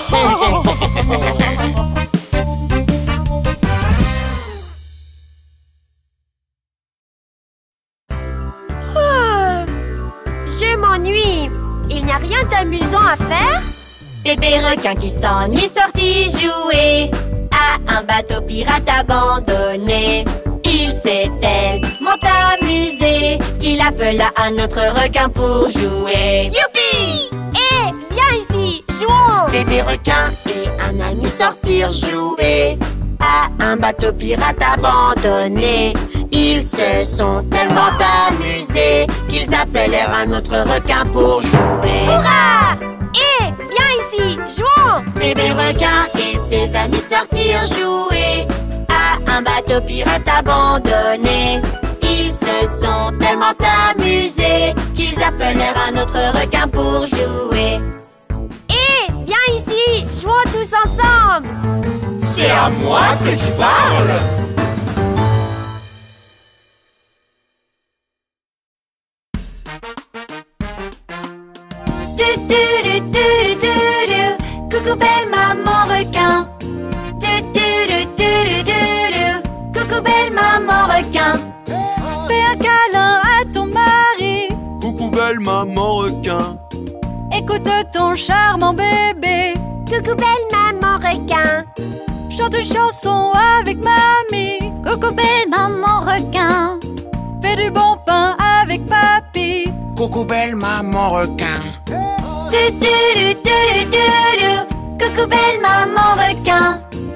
Je m'ennuie. Il n'y a rien d'amusant à faire? Bébé requin qui s'ennuie sorti jouer. à un bateau pirate abandonné. Il s'est tellement amusé qu'il appela un autre requin pour jouer. Youpi! Hé, viens ici, jouons! Bébé requin et un ami sortirent jouer à un bateau pirate abandonné. Ils se sont tellement amusés qu'ils appelèrent un autre requin pour jouer. Hurrah! Hé, viens ici, jouons! Bébé requin et ses amis sortirent jouer à un bateau pirate abandonné. Ils se sont tellement amusés qu'ils appelèrent un autre requin pour jouer. Hé, viens ici, jouons tous ensemble! C'est à moi que tu parles? Coucou belle maman requin. Coucou belle maman requin. Fais un câlin à ton mari. Coucou belle maman requin. Écoute ton charmant bébé. Coucou belle maman requin. Chante une chanson avec mamie. Coucou belle maman requin. Fais du bon pain avec papy. Coucou belle maman requin. Coucou belle maman requin.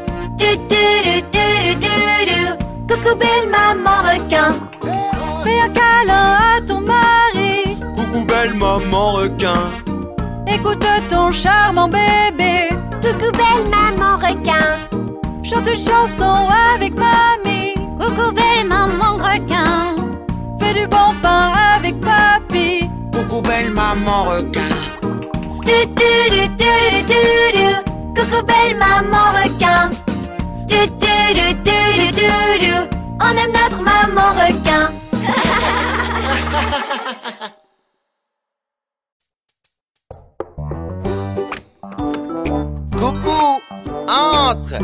Coucou belle maman requin. Fais un câlin à ton mari. Coucou belle maman requin. Écoute ton charmant bébé. Coucou belle maman requin. Chante une chanson avec mamie. Coucou belle maman requin. Fais du bon pain avec papy. Coucou belle maman requin. Coucou belle maman requin. On aime notre maman requin. Coucou, entre.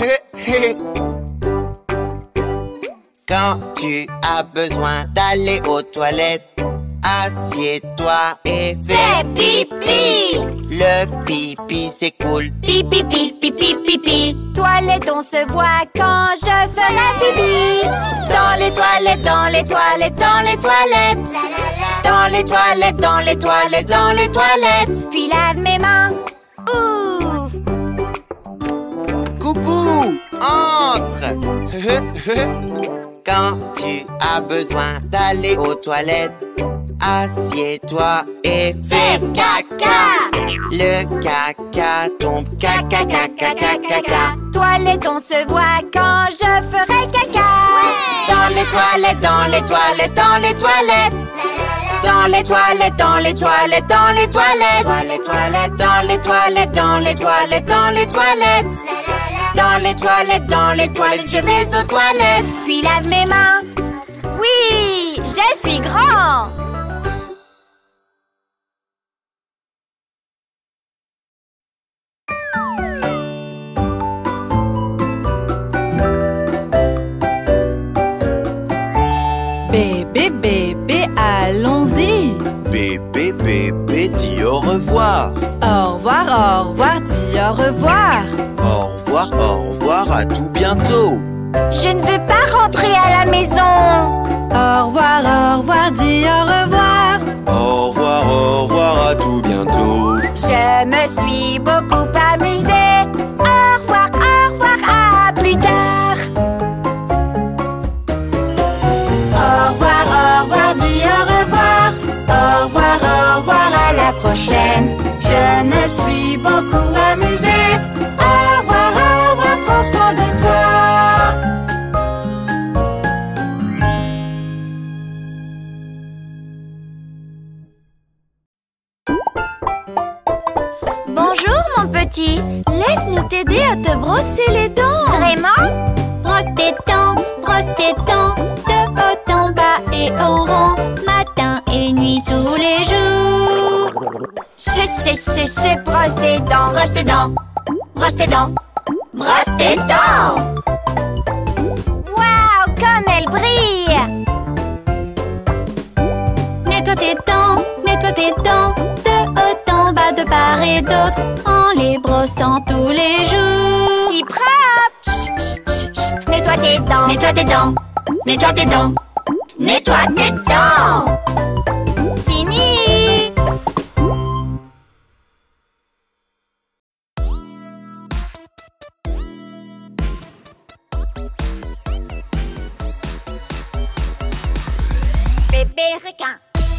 Quand tu as besoin d'aller aux toilettes, assieds-toi et fais pipi. Le pipi c'est cool. Pipi, pipi, pipi, pipi. Toilette, on se voit quand je ferai pipi. Dans les toilettes, dans les toilettes, dans les toilettes. Dans les toilettes, dans les toilettes, dans les toilettes. Puis lave mes mains. Ouf! Coucou, entre. Quand tu as besoin d'aller aux toilettes, assieds-toi et fais caca. Le caca tombe, caca, caca, caca, caca. Toilette, on se voit quand je ferai caca. Dans les toilettes, dans les toilettes, dans les toilettes. Dans les toilettes, dans les toilettes, dans les toilettes. Dans les toilettes, dans les toilettes, dans les toilettes, dans les toilettes. Dans les toilettes, dans les toilettes, je vais aux toilettes. Puis lave mes mains. Oui, je suis grand. Bébé, bébé, allons-y. Bébé, bébé, dis au revoir. Au revoir, dis au revoir. Au revoir, à tout bientôt. Je ne veux pas rentrer à la maison. Au revoir, dis au revoir. Au revoir, à tout bientôt. Je me suis beaucoup amusée. Au revoir, à plus tard. Au revoir, dis au revoir. Au revoir, à la prochaine. Je me suis beaucoup amusée. Au revoir, prends soin de toi. Bonjour mon petit, laisse-nous t'aider à te brosser les dents. Vraiment? Brosse tes dents, de haut en bas et au rond, matin et nuit tous les jours. Brosse tes dents. Brosse tes dents, brosse tes dents, brosse tes dents. Waouh, comme elle brille. Nettoie tes dents, de haut en bas, de part et d'autre, en les brossant tous les jours. Si propre. Nettoie tes dents. Nettoie tes dents. Nettoie tes dents. Nettoie tes dents. Fini. Bébé requin.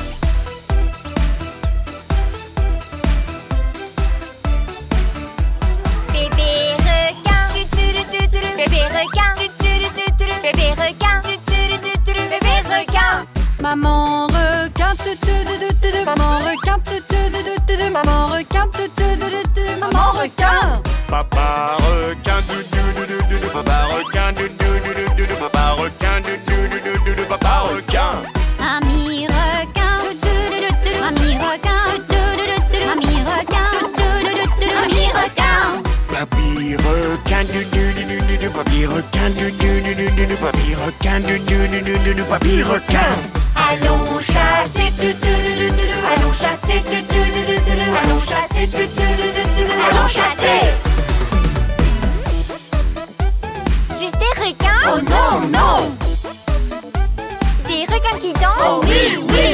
Bébé requin. Bébé requin. Bébé requin. Bébé requin. Maman requin, maman requin, maman requin, maman requin. Papa requin, papa requin, papa requin, papa requin. Mamie requin. Mamie requin. Mamie requin. Mamie requin. Papy requin, papy requin, papy requin, papy requin. Allons chasser, allons chasser, allons chasser, allons chasser. Juste des requins? Oh non, non. Des requins qui dansent? Oh oui, oui.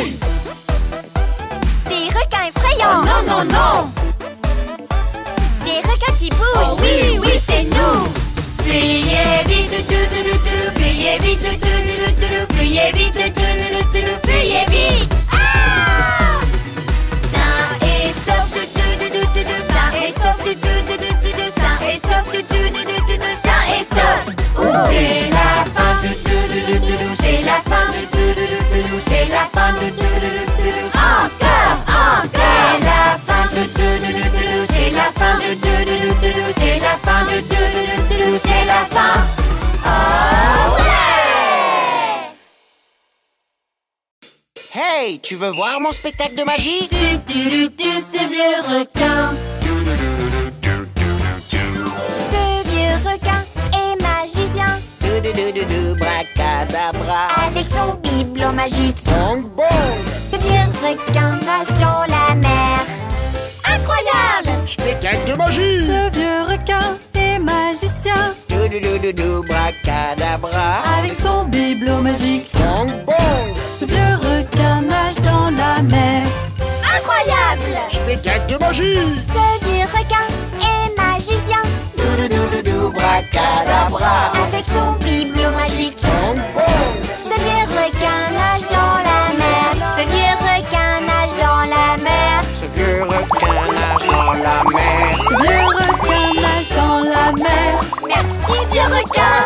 Des requins effrayants? Oh non, non, non. Des requins qui bougent? Oh oui, oui, c'est nous. Fuyez vite, fuyez vite, fuyez vite, fuyez vite. Ah! Sain et sauf, sain et sauf, sain et sauf, sain et sauf. C'est la fin, c'est la fin, c'est la fin. Encore, encore. C'est la fin, c'est la fin, c'est la fin, c'est la fin. Oh ouais! Hey, tu veux voir mon spectacle de magie? Ce vieux requin. Ce vieux requin est magicien. Bracadabra. Avec son bibelot magique. Bong bong. Ce vieux requin nage dans la mer. Incroyable! Spectacle de magie. Ce vieux requin est magicien. Bracadabra. Avec son bibelot magique. Bong bong. Ce vieux requin nage dans la mer. Incroyable! Spectacle de magie. Ce vieux requin est magicien. Bracadabra. Avec son bibelot magique. Bong bong. Ce vieux requin nage dans la mer. Ce vieux requin nage dans la mer. Ce vieux requin nage dans la mer. Ce vieux requin nage dans la mer. Merci vieux requin.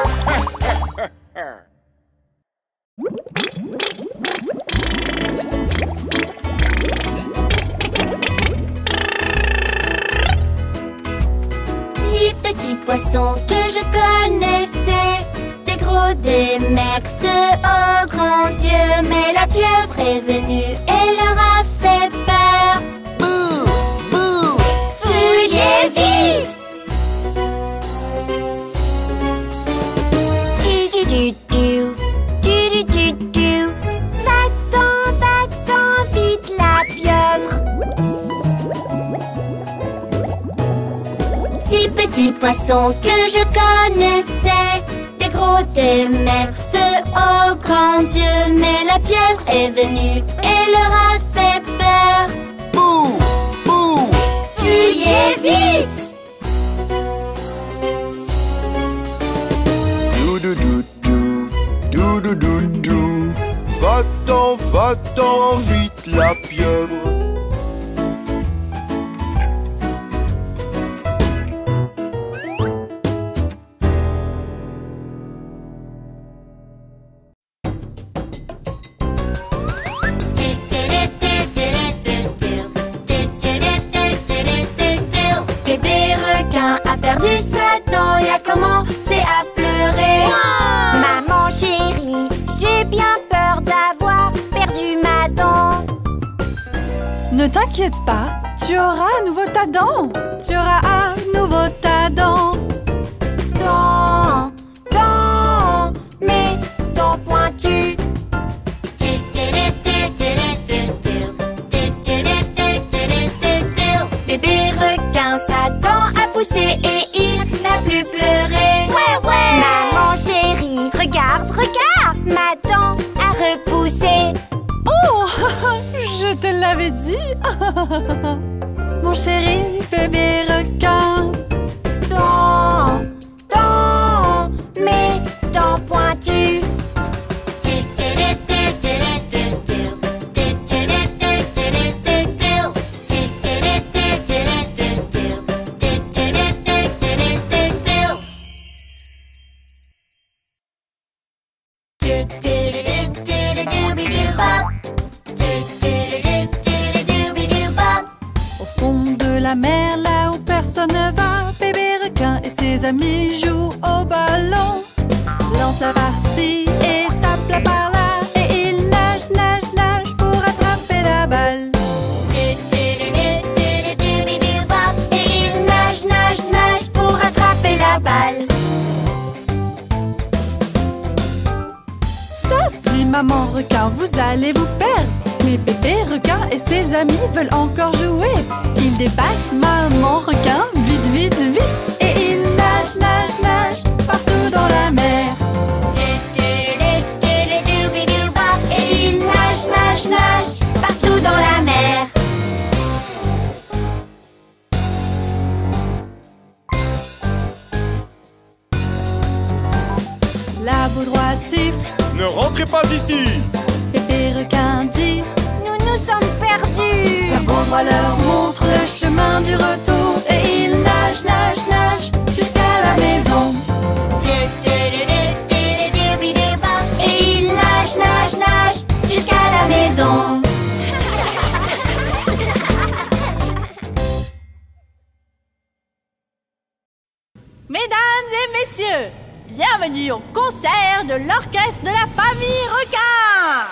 Six petits poissons que je connaissais, des gros, des maigres, ceux aux grands yeux. Mais la pieuvre est venue et leur a fait peur. Bouh, bouh. Fuyez vite! Va-t'en vite la pieuvre. Six petits poissons que je connaissais, des gros, des maigres, ceux aux grands yeux. Mais la pieuvre est venue et leur a fait peur. Bouh, bouh. Fuyez vite! Va-t'en vite la pieuvre. Bébé requin a perdu sa dent et a commencé à pleurer. Maman chérie, j'ai bien peur d'avoir perdu ma dent. Ne t'inquiète pas, tu auras à nouveau ta dent. Tu auras à nouveau ta dent. Dents, dents, mes dents pointues. Bébé requin, sa dent a poussé et il n'a plus pleuré. Ouais, ouais. Maman chérie, Je te l'avais dit. Mon chéri bébé requin. Dans mes dents pointues. Au fond de la mer, là où personne ne va, bébé requin et ses amis jouent au ballon. Lance la par-ci et tape la par-là, et il nage, nage, nage pour attraper la balle. Et il nage, nage, nage pour attraper la balle. Stop, dit maman requin, vous allez vous perdre. Mais bébé requin et ses amis veulent encore jouer. Ils dépassent maman requin, vite, vite, vite. Et ils nagent, nagent, nagent partout dans la mer. Et il nage, nage, nage partout dans la mer. La baudroie siffle, Ne rentrez pas ici. bébé requin dit. Nous sommes perdus. La baudroie leur montre le chemin du retour. Et ils nagent, nagent, nagent jusqu'à la maison. Et il nage, nage, nage jusqu'à la maison. Mesdames et messieurs, bienvenue au concert de l'orchestre de la famille requin.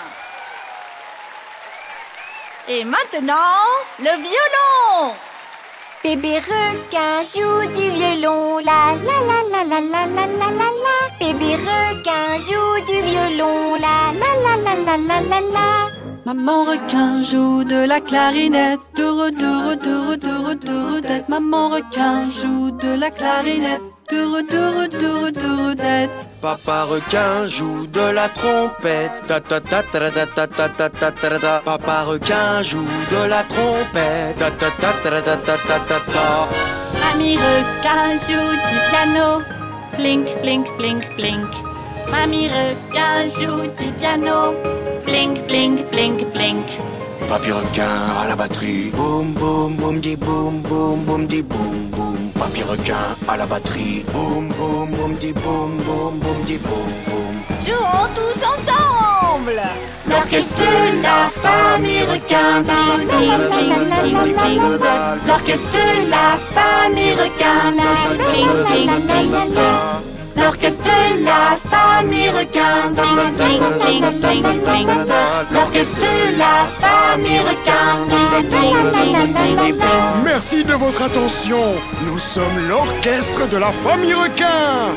Et maintenant, le violon. Bébé requin joue du violon, la la la la la la la la la la. Bébé requin joue du violon, la la la la la la la la. Maman requin joue de la clarinette, douro douro douro douro douro dette. Maman requin joue de la clarinette, douro douro douro douro dette. Papa requin joue de la trompette. Ta ta ta ta ta ta ta ta ta ta ta. Papa requin joue de la trompette. Ta ta ta ta ta ta ta ta ta. Mamie requin joue du piano, blink blink blink blink. Mamie requin joue du piano, blink blink blink blink. Papy requin à la batterie. Boum boum boum di boum boum boum di boum boum. Papy requin à la batterie. Boum boum boum di boum boum boum di boum boum. Jouons tous ensemble. L'orchestre de la famille requin. L'orchestre de la famille requin. L'orchestre de la famille requin. L'orchestre de la famille requin. Merci de votre attention. Nous sommes l'orchestre de la famille requin.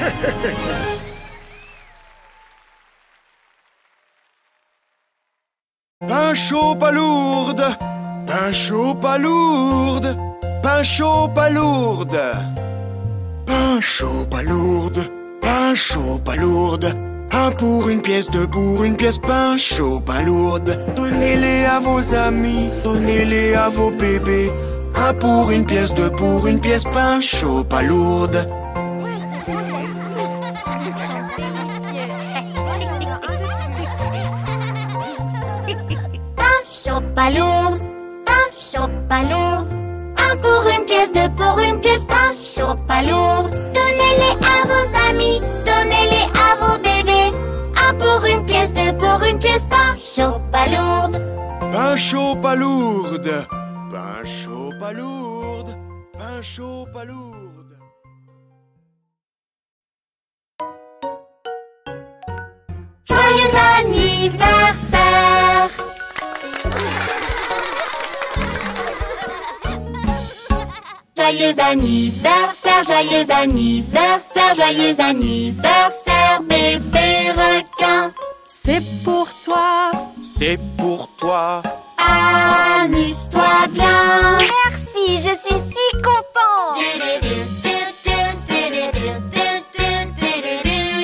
Pain chaud palourde, pain chaud palourde, pain chaud palourde. Pain chaud palourde, pain chaud palourde. Un pour une pièce, deux pour une pièce, pain chaud palourde. Donnez-les à vos amis, donnez-les à vos bébés. Un pour une pièce, deux pour une pièce, pain chaud palourde. Pain chaud palourde, pain chaud palourde. Un pour une pièce, deux pour une pièce, pain chaud palourde. Donnez-les à vos amis, donnez-les à vos bébés. Un pour une pièce, deux pour une pièce, pain chaud palourde. Pain chaud palourde, pain chaud palourde, pain chaud palourde. Joyeux anniversaire. Joyeux anniversaire, joyeux anniversaire, joyeux anniversaire, bébé requin. C'est pour toi. C'est pour toi. Amuse-toi bien. Merci, je suis si content.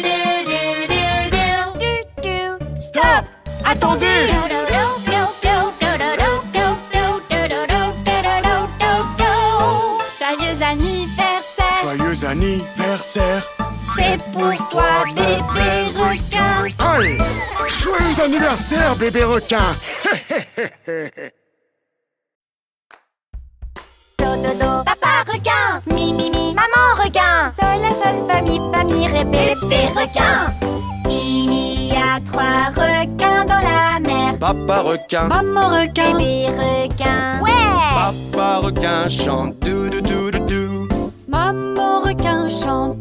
Stop! Attendez! anniversaire. C'est pour toi, bébé requin. Allez, joyeux anniversaire, bébé requin. Do, do, do, papa requin. Mi, mi, mi, maman requin. Sol, la, sol, fa, mi, ré, bébé requin. Il y a 3 requins dans la mer. Papa requin, Maman requin. Bébé requin. Ouais. papa requin chante dou dou dou dou dou. Maman requin chante.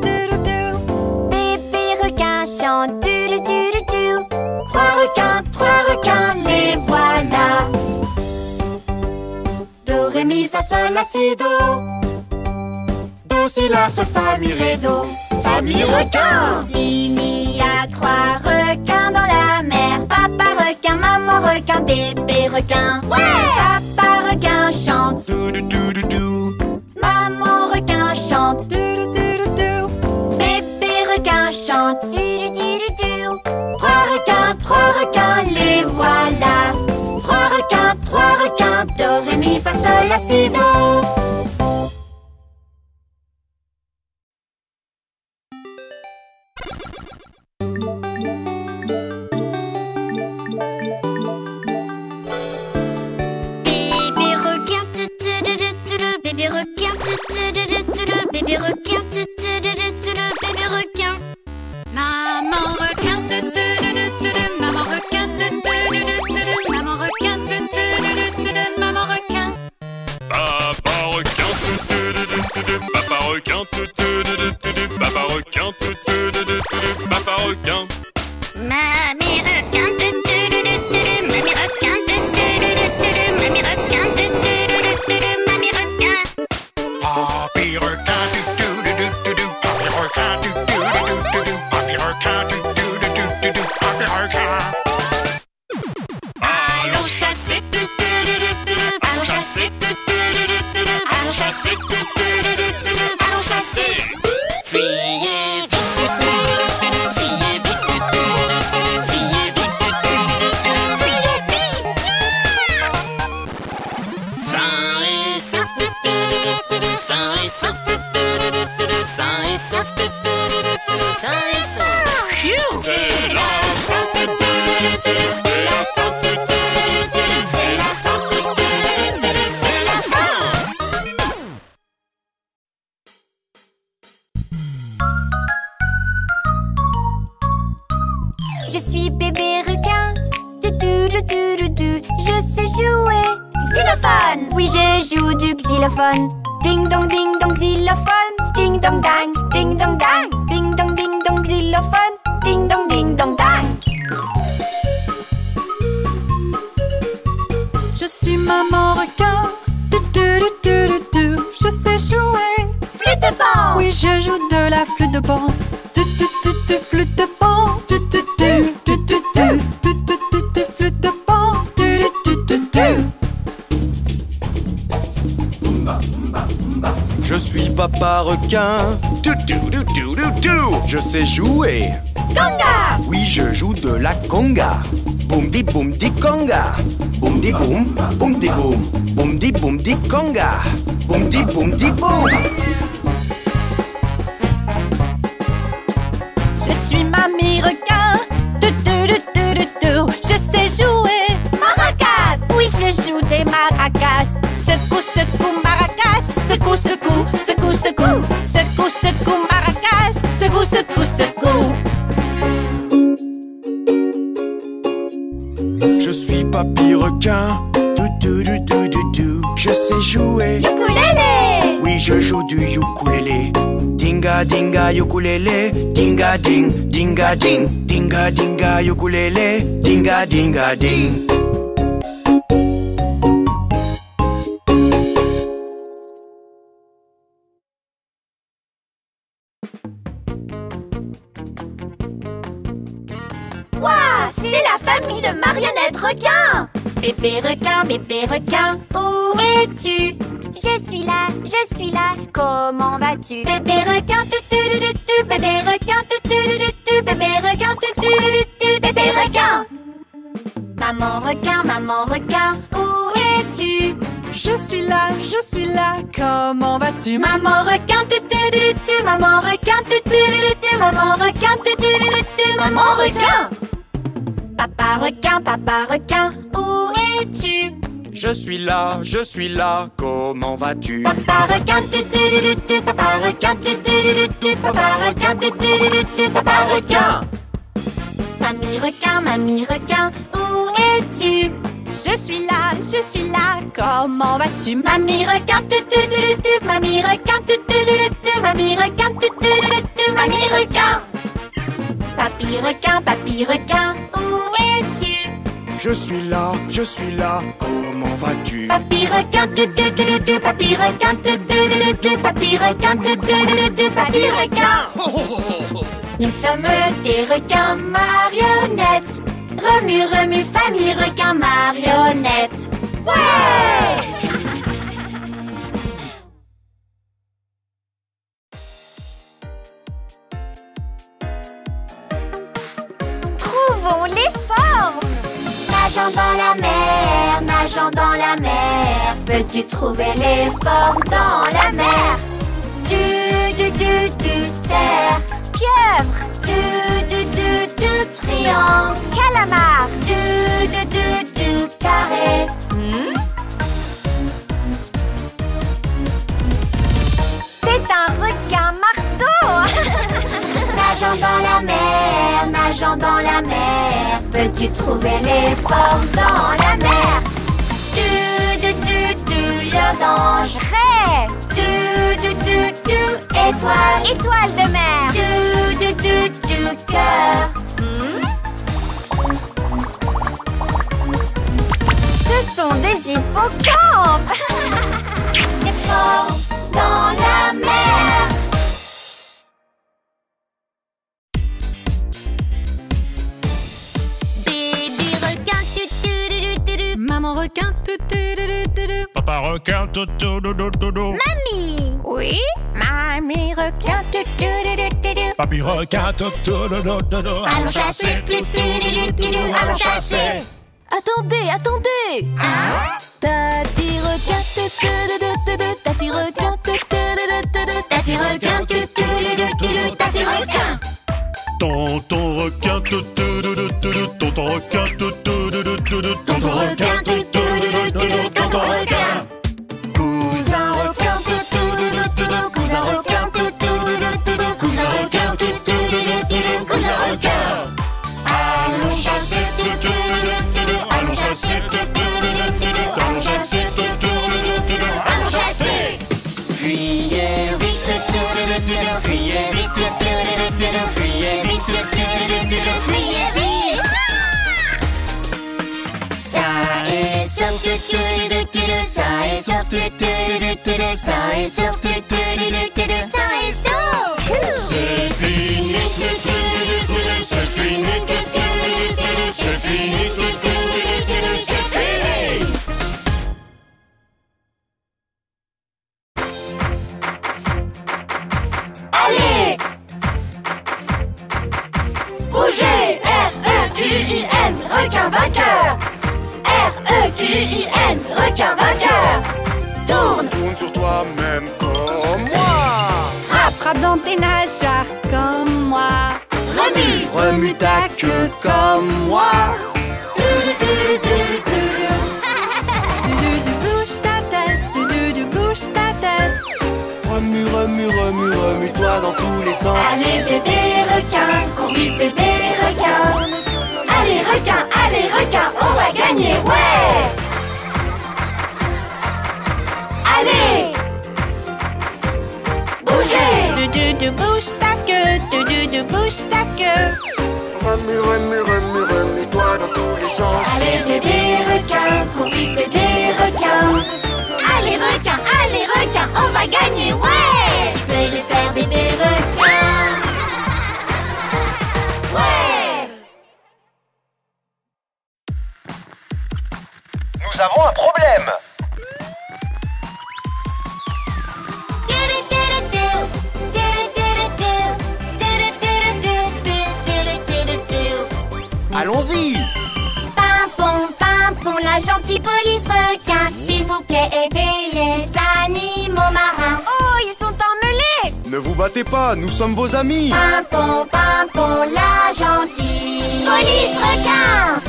Bébé requin chante. 3 requins, les voilà. Do, ré, mi, fa, sol, la, si, do. Do, si, la, sol, fa, mi, ré, do. Famille requin. Il y a 3 requins dans la mer. Papa requin, maman requin, bébé requin. Ouais. Papa requin chante. Dou dou dou dou dou. Maman requin chante. Bébé requin chante. 3 requins, les voilà. 3 requins, do, ré, mi, fa, sol, la, si, do. Bébé requin, bébé requin, bébé requin. Maman requin, maman requin, maman requin, maman requin. Papa requin, papa requin, papa requin, papa requin. Mamie requin, mamie requin, mamie requin, mamie requin. Papi requin, papi requin, papi requin, papi requin. Allons chasser, allons chasser, allons chasser, allons chasser. Fuyez vite, fuyez vite, fuyez vite, fuyez vite. Sain et sauf, sain et sauf, sain et sauf, sain et sauf. C'est la fin, c'est la fin, c'est la fin, c'est la fin. Je suis bébé requin. Je sais jouer. Xylophone. Oui, je joue du xylophone. Ding dong, xylophone. Ding dong dang, ding dong dang. Ding dong, xylophone. Ding dong dang. Je suis maman requin. Je sais jouer. Flûte de pan. Oui, je joue de la flûte de pan. Flûte de pan. Flûte de pan. Je suis papa requin. Je sais jouer. Conga. Oui, je joue de la conga. Boum di conga. Boum di boum di boum. Boum di conga. Boum di boum. Je suis mamie requin. Je sais jouer. Maracas. Oui, je joue des maracas. Secoue, maracas. Secoue, maracas. Secoue. Je suis papy requin. Je sais jouer. Ukulélé. Oui, je joue du ukulélé. Dinga ukulélé. Dinga ding. Dinga ukulélé. Dinga ding. Waouh, c'est la famille de marionnettes requins. Bébé requin, où es-tu? Je suis là, comment vas-tu? Bébé requin, bébé requin, bébé requin, bébé requin. Maman requin, où es-tu? Je suis là, comment vas-tu? Maman requin, maman requin, maman requin, maman requin. Papa requin, où es-tu? Je suis là, comment vas-tu? Papa requin, papa requin, papa requin, papa requin. Mamie requin, où es-tu? Je suis là, comment vas-tu? Mamie requin, mamie requin, mamie requin, mamie requin. Papy requin, où es-tu? Je suis là, comment vas-tu? Papy requin, papy requin, papy requin, papy requin. Nous sommes des requins marionnettes. Remue, famille requin marionnette. Ouais! Trouvons les formes. Nageant dans la mer, peux-tu trouver les formes dans la mer? Du cerf, Pieuvre, du triangle, calamar, du carré. C'est un requin marteau. Nageant dans la mer, peux-tu trouver les formes dans la mer? Du losange, Raie, étoile, étoile de mer, du cœur. Ce sont des hippocampes. Les formes dans la mer. Bébé requin, Maman requin, Papa requin, Mamie. Oui, mamie requin, Papy requin, Allons chasser, allons chasser. Attendez. Tati requin, tati requin, Tati requin, tati requin. Tonton requin, tonton requin, Tonton requin, tonton requin. cousin requin, Cousin requin, cousin requin, cousin requin. Allons chasser, allons chasser, allons chasser, allons chasser. Fuyez vite, fuyez vite, fuyez vite, Fuyez vite. ça est sur ça est sur ça est sur Ça est sauf. c'est fini, c'est fini, c'est fini, c'est fini. Allez! Bougez! R-E-Q-I-N, requin vainqueur! R-E-Q-I-N, requin vainqueur! Tourne! Tourne sur toi-même comme moi. Frappe dans tes nageoires comme moi. Remue! Remue ta queue comme moi. Du bouge ta tête, du bouge ta tête. Remue-toi dans tous les sens. Allez bébé requin, cours vite bébé requin! Allez requin, on va gagner, ouais! Allez! Bougez! Du bouge ta queue, du bouge ta queue. Remue-toi dans tous les sens. Allez bébé requin, cours vite bébé requin! Allez requin, on va gagner, ouais! Tu peux le faire bébé requin! Ouais! Nous avons un problème. Allons-y! Pimpon, la gentille police requin. S'il vous plaît, aidez les animaux marins. Oh, ils sont emmêlés! Ne vous battez pas, nous sommes vos amis. Pimpon, pimpon, la gentille police requin.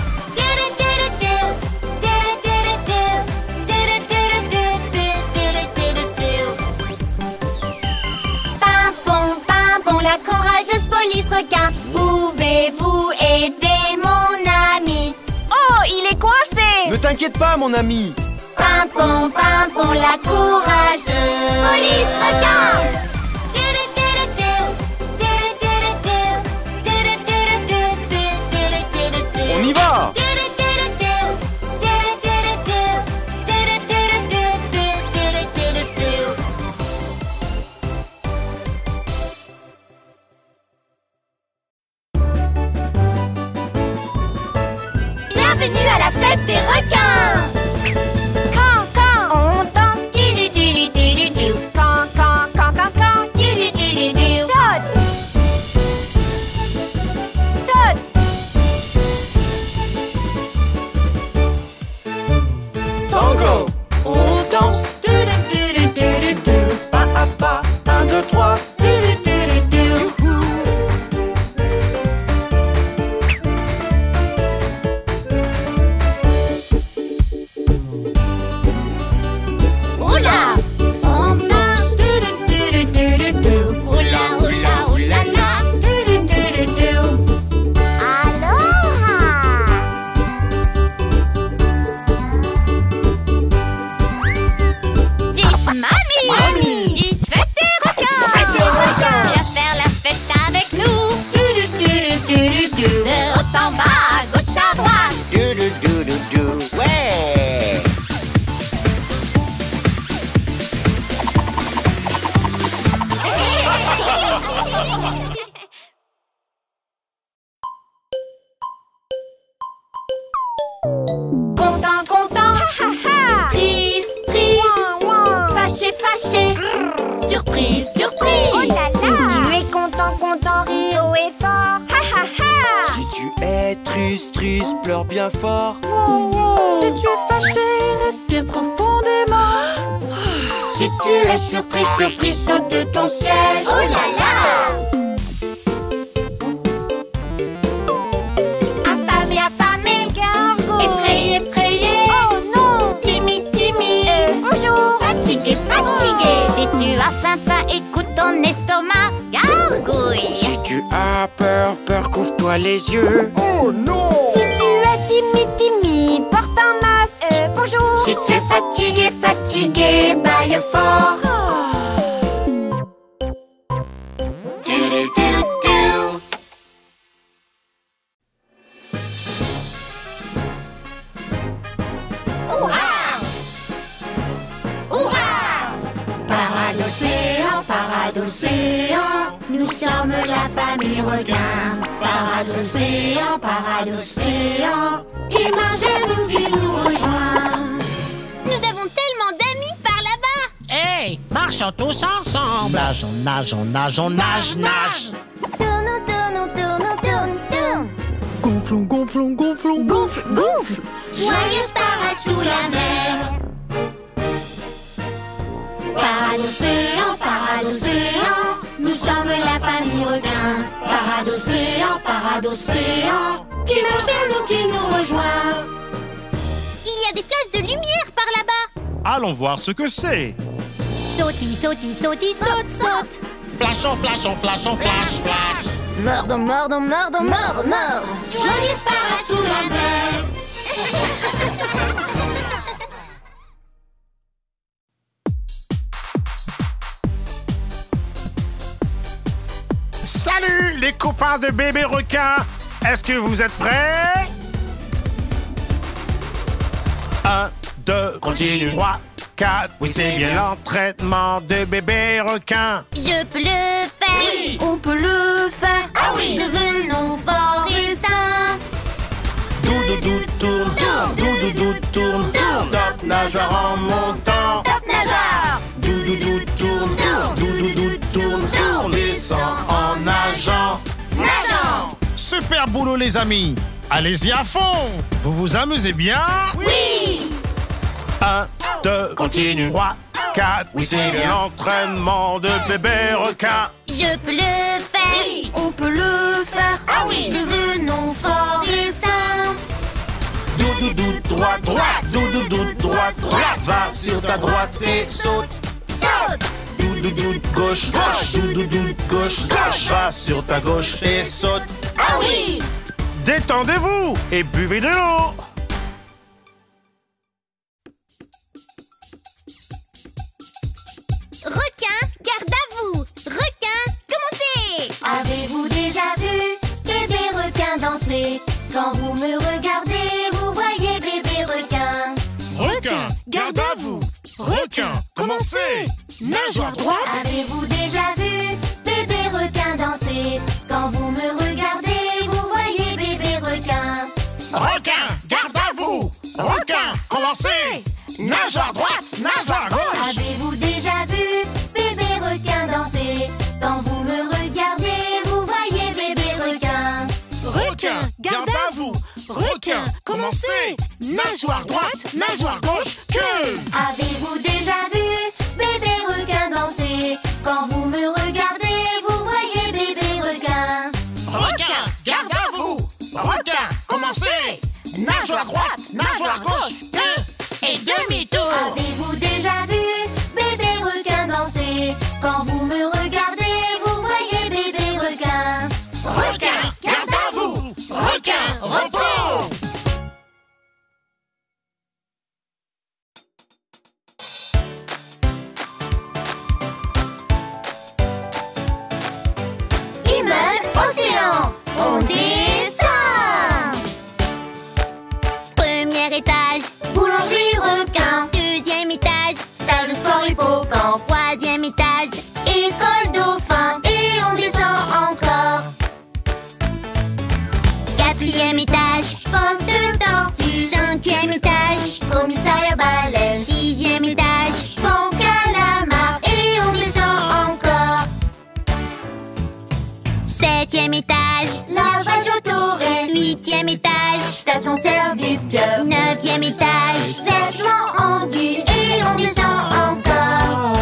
Pimpon, pimpon, la courageuse police requin. Pouvez-vous aider mon ami? Oh, il est coincé! Ne t'inquiète pas, mon ami. Pimpon, pimpon, la courageuse police requin. On y va. Bienvenue à la fête des requins. Quand on danse, du-du-du-du-du-du. Quand, du-du-du-du-du. Saute. Tango. On danse. Du-du-du-du-du-du. Pas à pas. 1, 2, 3. Du-du-du-du-du. Oula, on danse. Du-du-du-du-du-du. Oula, oula, oulala. Du-du-du-du-du. Aloha. Dites mamie, dites fête des requins. Viens faire la fête avec nous. Du-du-du-du-du-du. De haut en bas, à gauche à droite. Du-du-du-du-du. Ouais. Content, content. Triste, triste. Fâché, fâché. Surprise, surprise. Si tu es content, content, ris haut et fort. Si tu es triste, triste, pleure bien fort. Si tu es fâché, respire profondément. Si tu es surpris, surpris, saute de ton siège. Oh là là. Affamé, affamé. Gargouille. Effrayé, effrayé. Oh non! Timide, timide. Bonjour! Fatigué, fatigué. Si tu as faim, faim, écoute ton estomac. Gargouille. Si tu as peur, peur, couvre-toi les yeux. Oh non. Si tu es timide, timide, porte un masque. Bonjour! Si tu es fatigué, fatigué, baille fort. Paradocéan, nous sommes la famille requin. Paradocéan, paradocéan, imaginez-nous qui nous rejoint. Nous avons tellement d'amis par là-bas. Hey, marchons tous ensemble. Nage, on nage, on nage, on nage, nage. Tourne, tourne, tourne, tourne, tourne. Gonflons, gonflons, gonflons. Gonfle, gonfle. Joyeuse parade sous la mer. Paradocéan, paradocéan, nous sommes la famille requin. Paradocéan, paradocéan, qui marche vers nous, qui nous rejoint. Il y a des flashs de lumière par là-bas. Allons voir ce que c'est. Sauti, sauti, sauti, saute, saute. Flashons, flashons, flashons, flash, flash. Mordons, mordons, mordons, mord, mord. Joyeuse parade sous la mer. Salut les copains de bébé requin. Est-ce que vous êtes prêts? 1, 2, continue. 3, 4. Oui, c'est bien l'entraînement de bébé requin. Je peux le faire. Oui, on peut le faire. Ah oui. Devenons forts et sains. Doudou tourne, tourne, doudou tourne, tourne. Top nageur en montant. Top nageur. Doudou tourne, tourne, doudou tourne, tourne. Descend en nageant. Nageant. Super boulot les amis. allez-y à fond. Vous vous amusez bien? Oui! 1, 2, Continue. 3, 4. Oui, c'est bien. L'entraînement de bébé requin. Je peux le faire! Oui, on peut le faire. Ah oui! Devenons forts et sains! Doudou, droite, droite. Doudou, droite, droite. Va sur ta droite et saute. Saute! Doudou, gauche, gauche. Doudou, gauche, gauche. Va sur ta gauche et saute. Ah oui! Détendez-vous et buvez de l'eau. Requin, garde à vous. Requin, commencez. Avez-vous déjà vu bébé requin danser? Quand vous me regardez, vous voyez bébé requin. Requin, garde à vous. Requin, commencez. Nageoire droite. Avez-vous déjà vu bébé requin danser? Quand vous me regardez, vous voyez bébé requin. Requin, garde à vous. Requin, commencez. Nageoire droite, nageoire gauche. Avez-vous déjà vu bébé requin danser? Quand vous me regardez, vous voyez bébé requin. Requin, garde à vous. Requin, commencez. Nageoire droite, nageoire gauche, queue. Avez-vous déjà vu bébé requin danser? Quand vous me regardez, vous voyez bébé requin. Requin, garde à vous. Requin, commencez. Nageoire droite, nageoire gauche, queue et demi-tour. Avez-vous déjà vu bébé requin danser? Quand vous me regardez, vous voyez bébé requin. Requin, garde à vous. Requin, repos. Immeuble océan, on descend. Premier étage, Boulangerie requin, deuxième étage, salle de sport hippocampe, troisième étage, école dauphin et on descend encore. quatrième étage, Poste de tortue, cinquième étage, commissariat baleine, sixième étage, banque calamar et on descend encore. septième étage, Lavage autoré, huitième étage, station service club, neuvième étage, vêtements anguilles et on descend encore.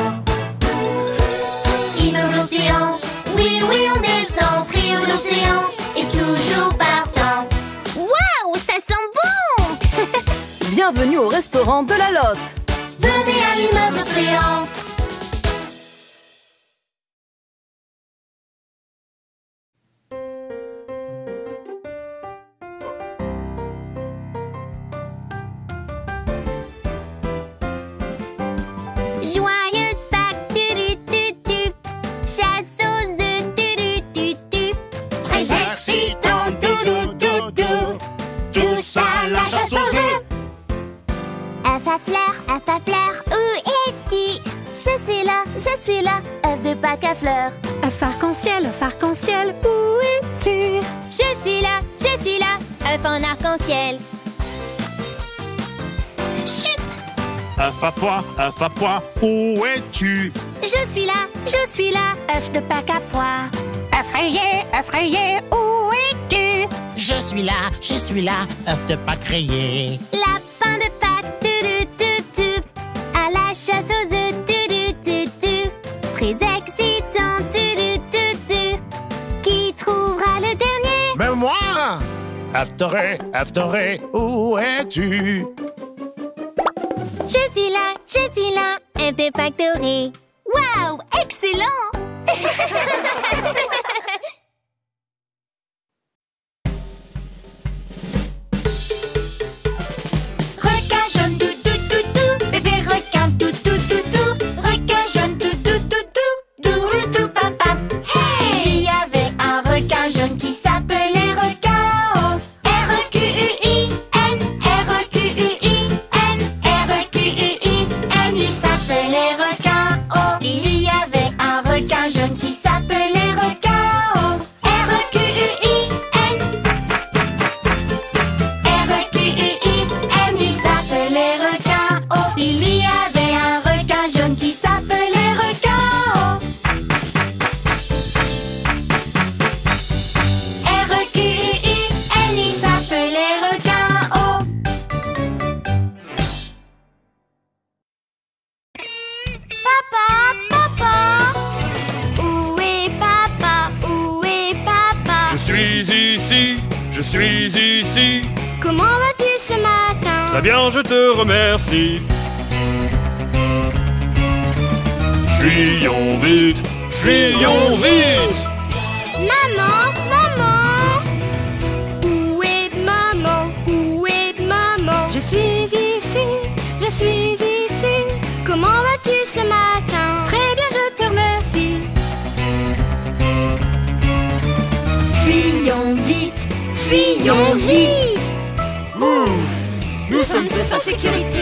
Immeuble océan, oui oui on descend, trio l'océan et toujours partant. Waouh, ça sent bon. Bienvenue au restaurant de la Lotte. Venez à l'immeuble océan. Joyeuse Pâques, tu, chasse aux œufs, tu. Très excitant, doudou. Tout ça, la chasse aux œufs. Œuf à fleur, où es-tu? Je suis là, œuf de Pâques à fleurs. Œuf arc-en-ciel, où es-tu? Je suis là, œuf en arc-en-ciel. Chut! Œuf à pois, où es-tu? Je suis là, œuf de Pâques à pois. Effrayé, où es-tu? Je suis là, œuf de Pâques rayé. Lapin de Pâques, tu, à la chasse aux œufs, tu. Très excitant, tu. Qui trouvera le dernier? Mais moi! Œuf doré, où es-tu? Je suis là, œuf de Pâques doré. Waouh, excellent! Requin jaune, tout, bébé requin, tout, requin jaune, tout, papa. Hey! Il y avait un requin jaune qui s'appelait Requin. R-E-Q-U-I-N, R-E-Q-U-I-N, R-E-Q-U-I-N. Il s'appelait Requin. Oh, il y avait un requin jaune qui s'appelait Requin. suis ici. Comment vas-tu ce matin? Très bien, je te remercie. Fuyons vite, fuyons vite. Maman, maman! Où est maman? Où est maman? Je suis ici, je suis ici. Comment vas-tu ce matin? Très bien, je te remercie. Fuyons vite, fuyons vite. Nous sommes tous en sécurité.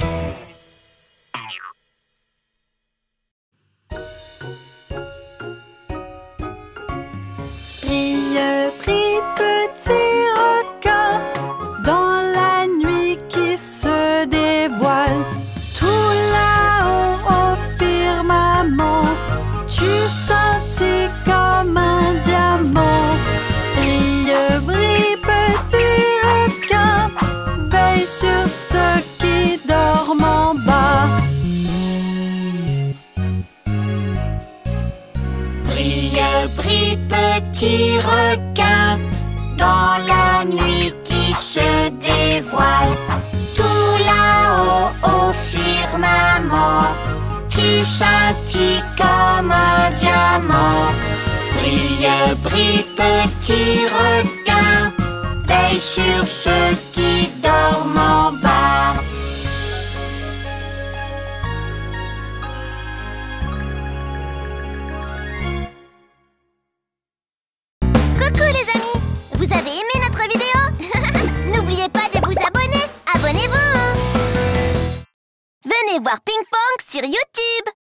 Prie, prie, petit requin, dans la nuit qui se dévoile. Tout là-haut au firmament, tu sentis comme un diamant. Brille, brille, petit requin, veille sur ceux qui dorment en bas. Brille, brille, petit requin, dans la nuit qui se dévoile. Tout là-haut au firmament, tu scintille comme un diamant. Brille, brille, petit requin, veille sur ceux qui dorment en bas. Coucou les amis! Vous avez aimé notre vidéo? N'oubliez pas de vous abonner! Abonnez-vous! Venez voir Ping Pong sur YouTube!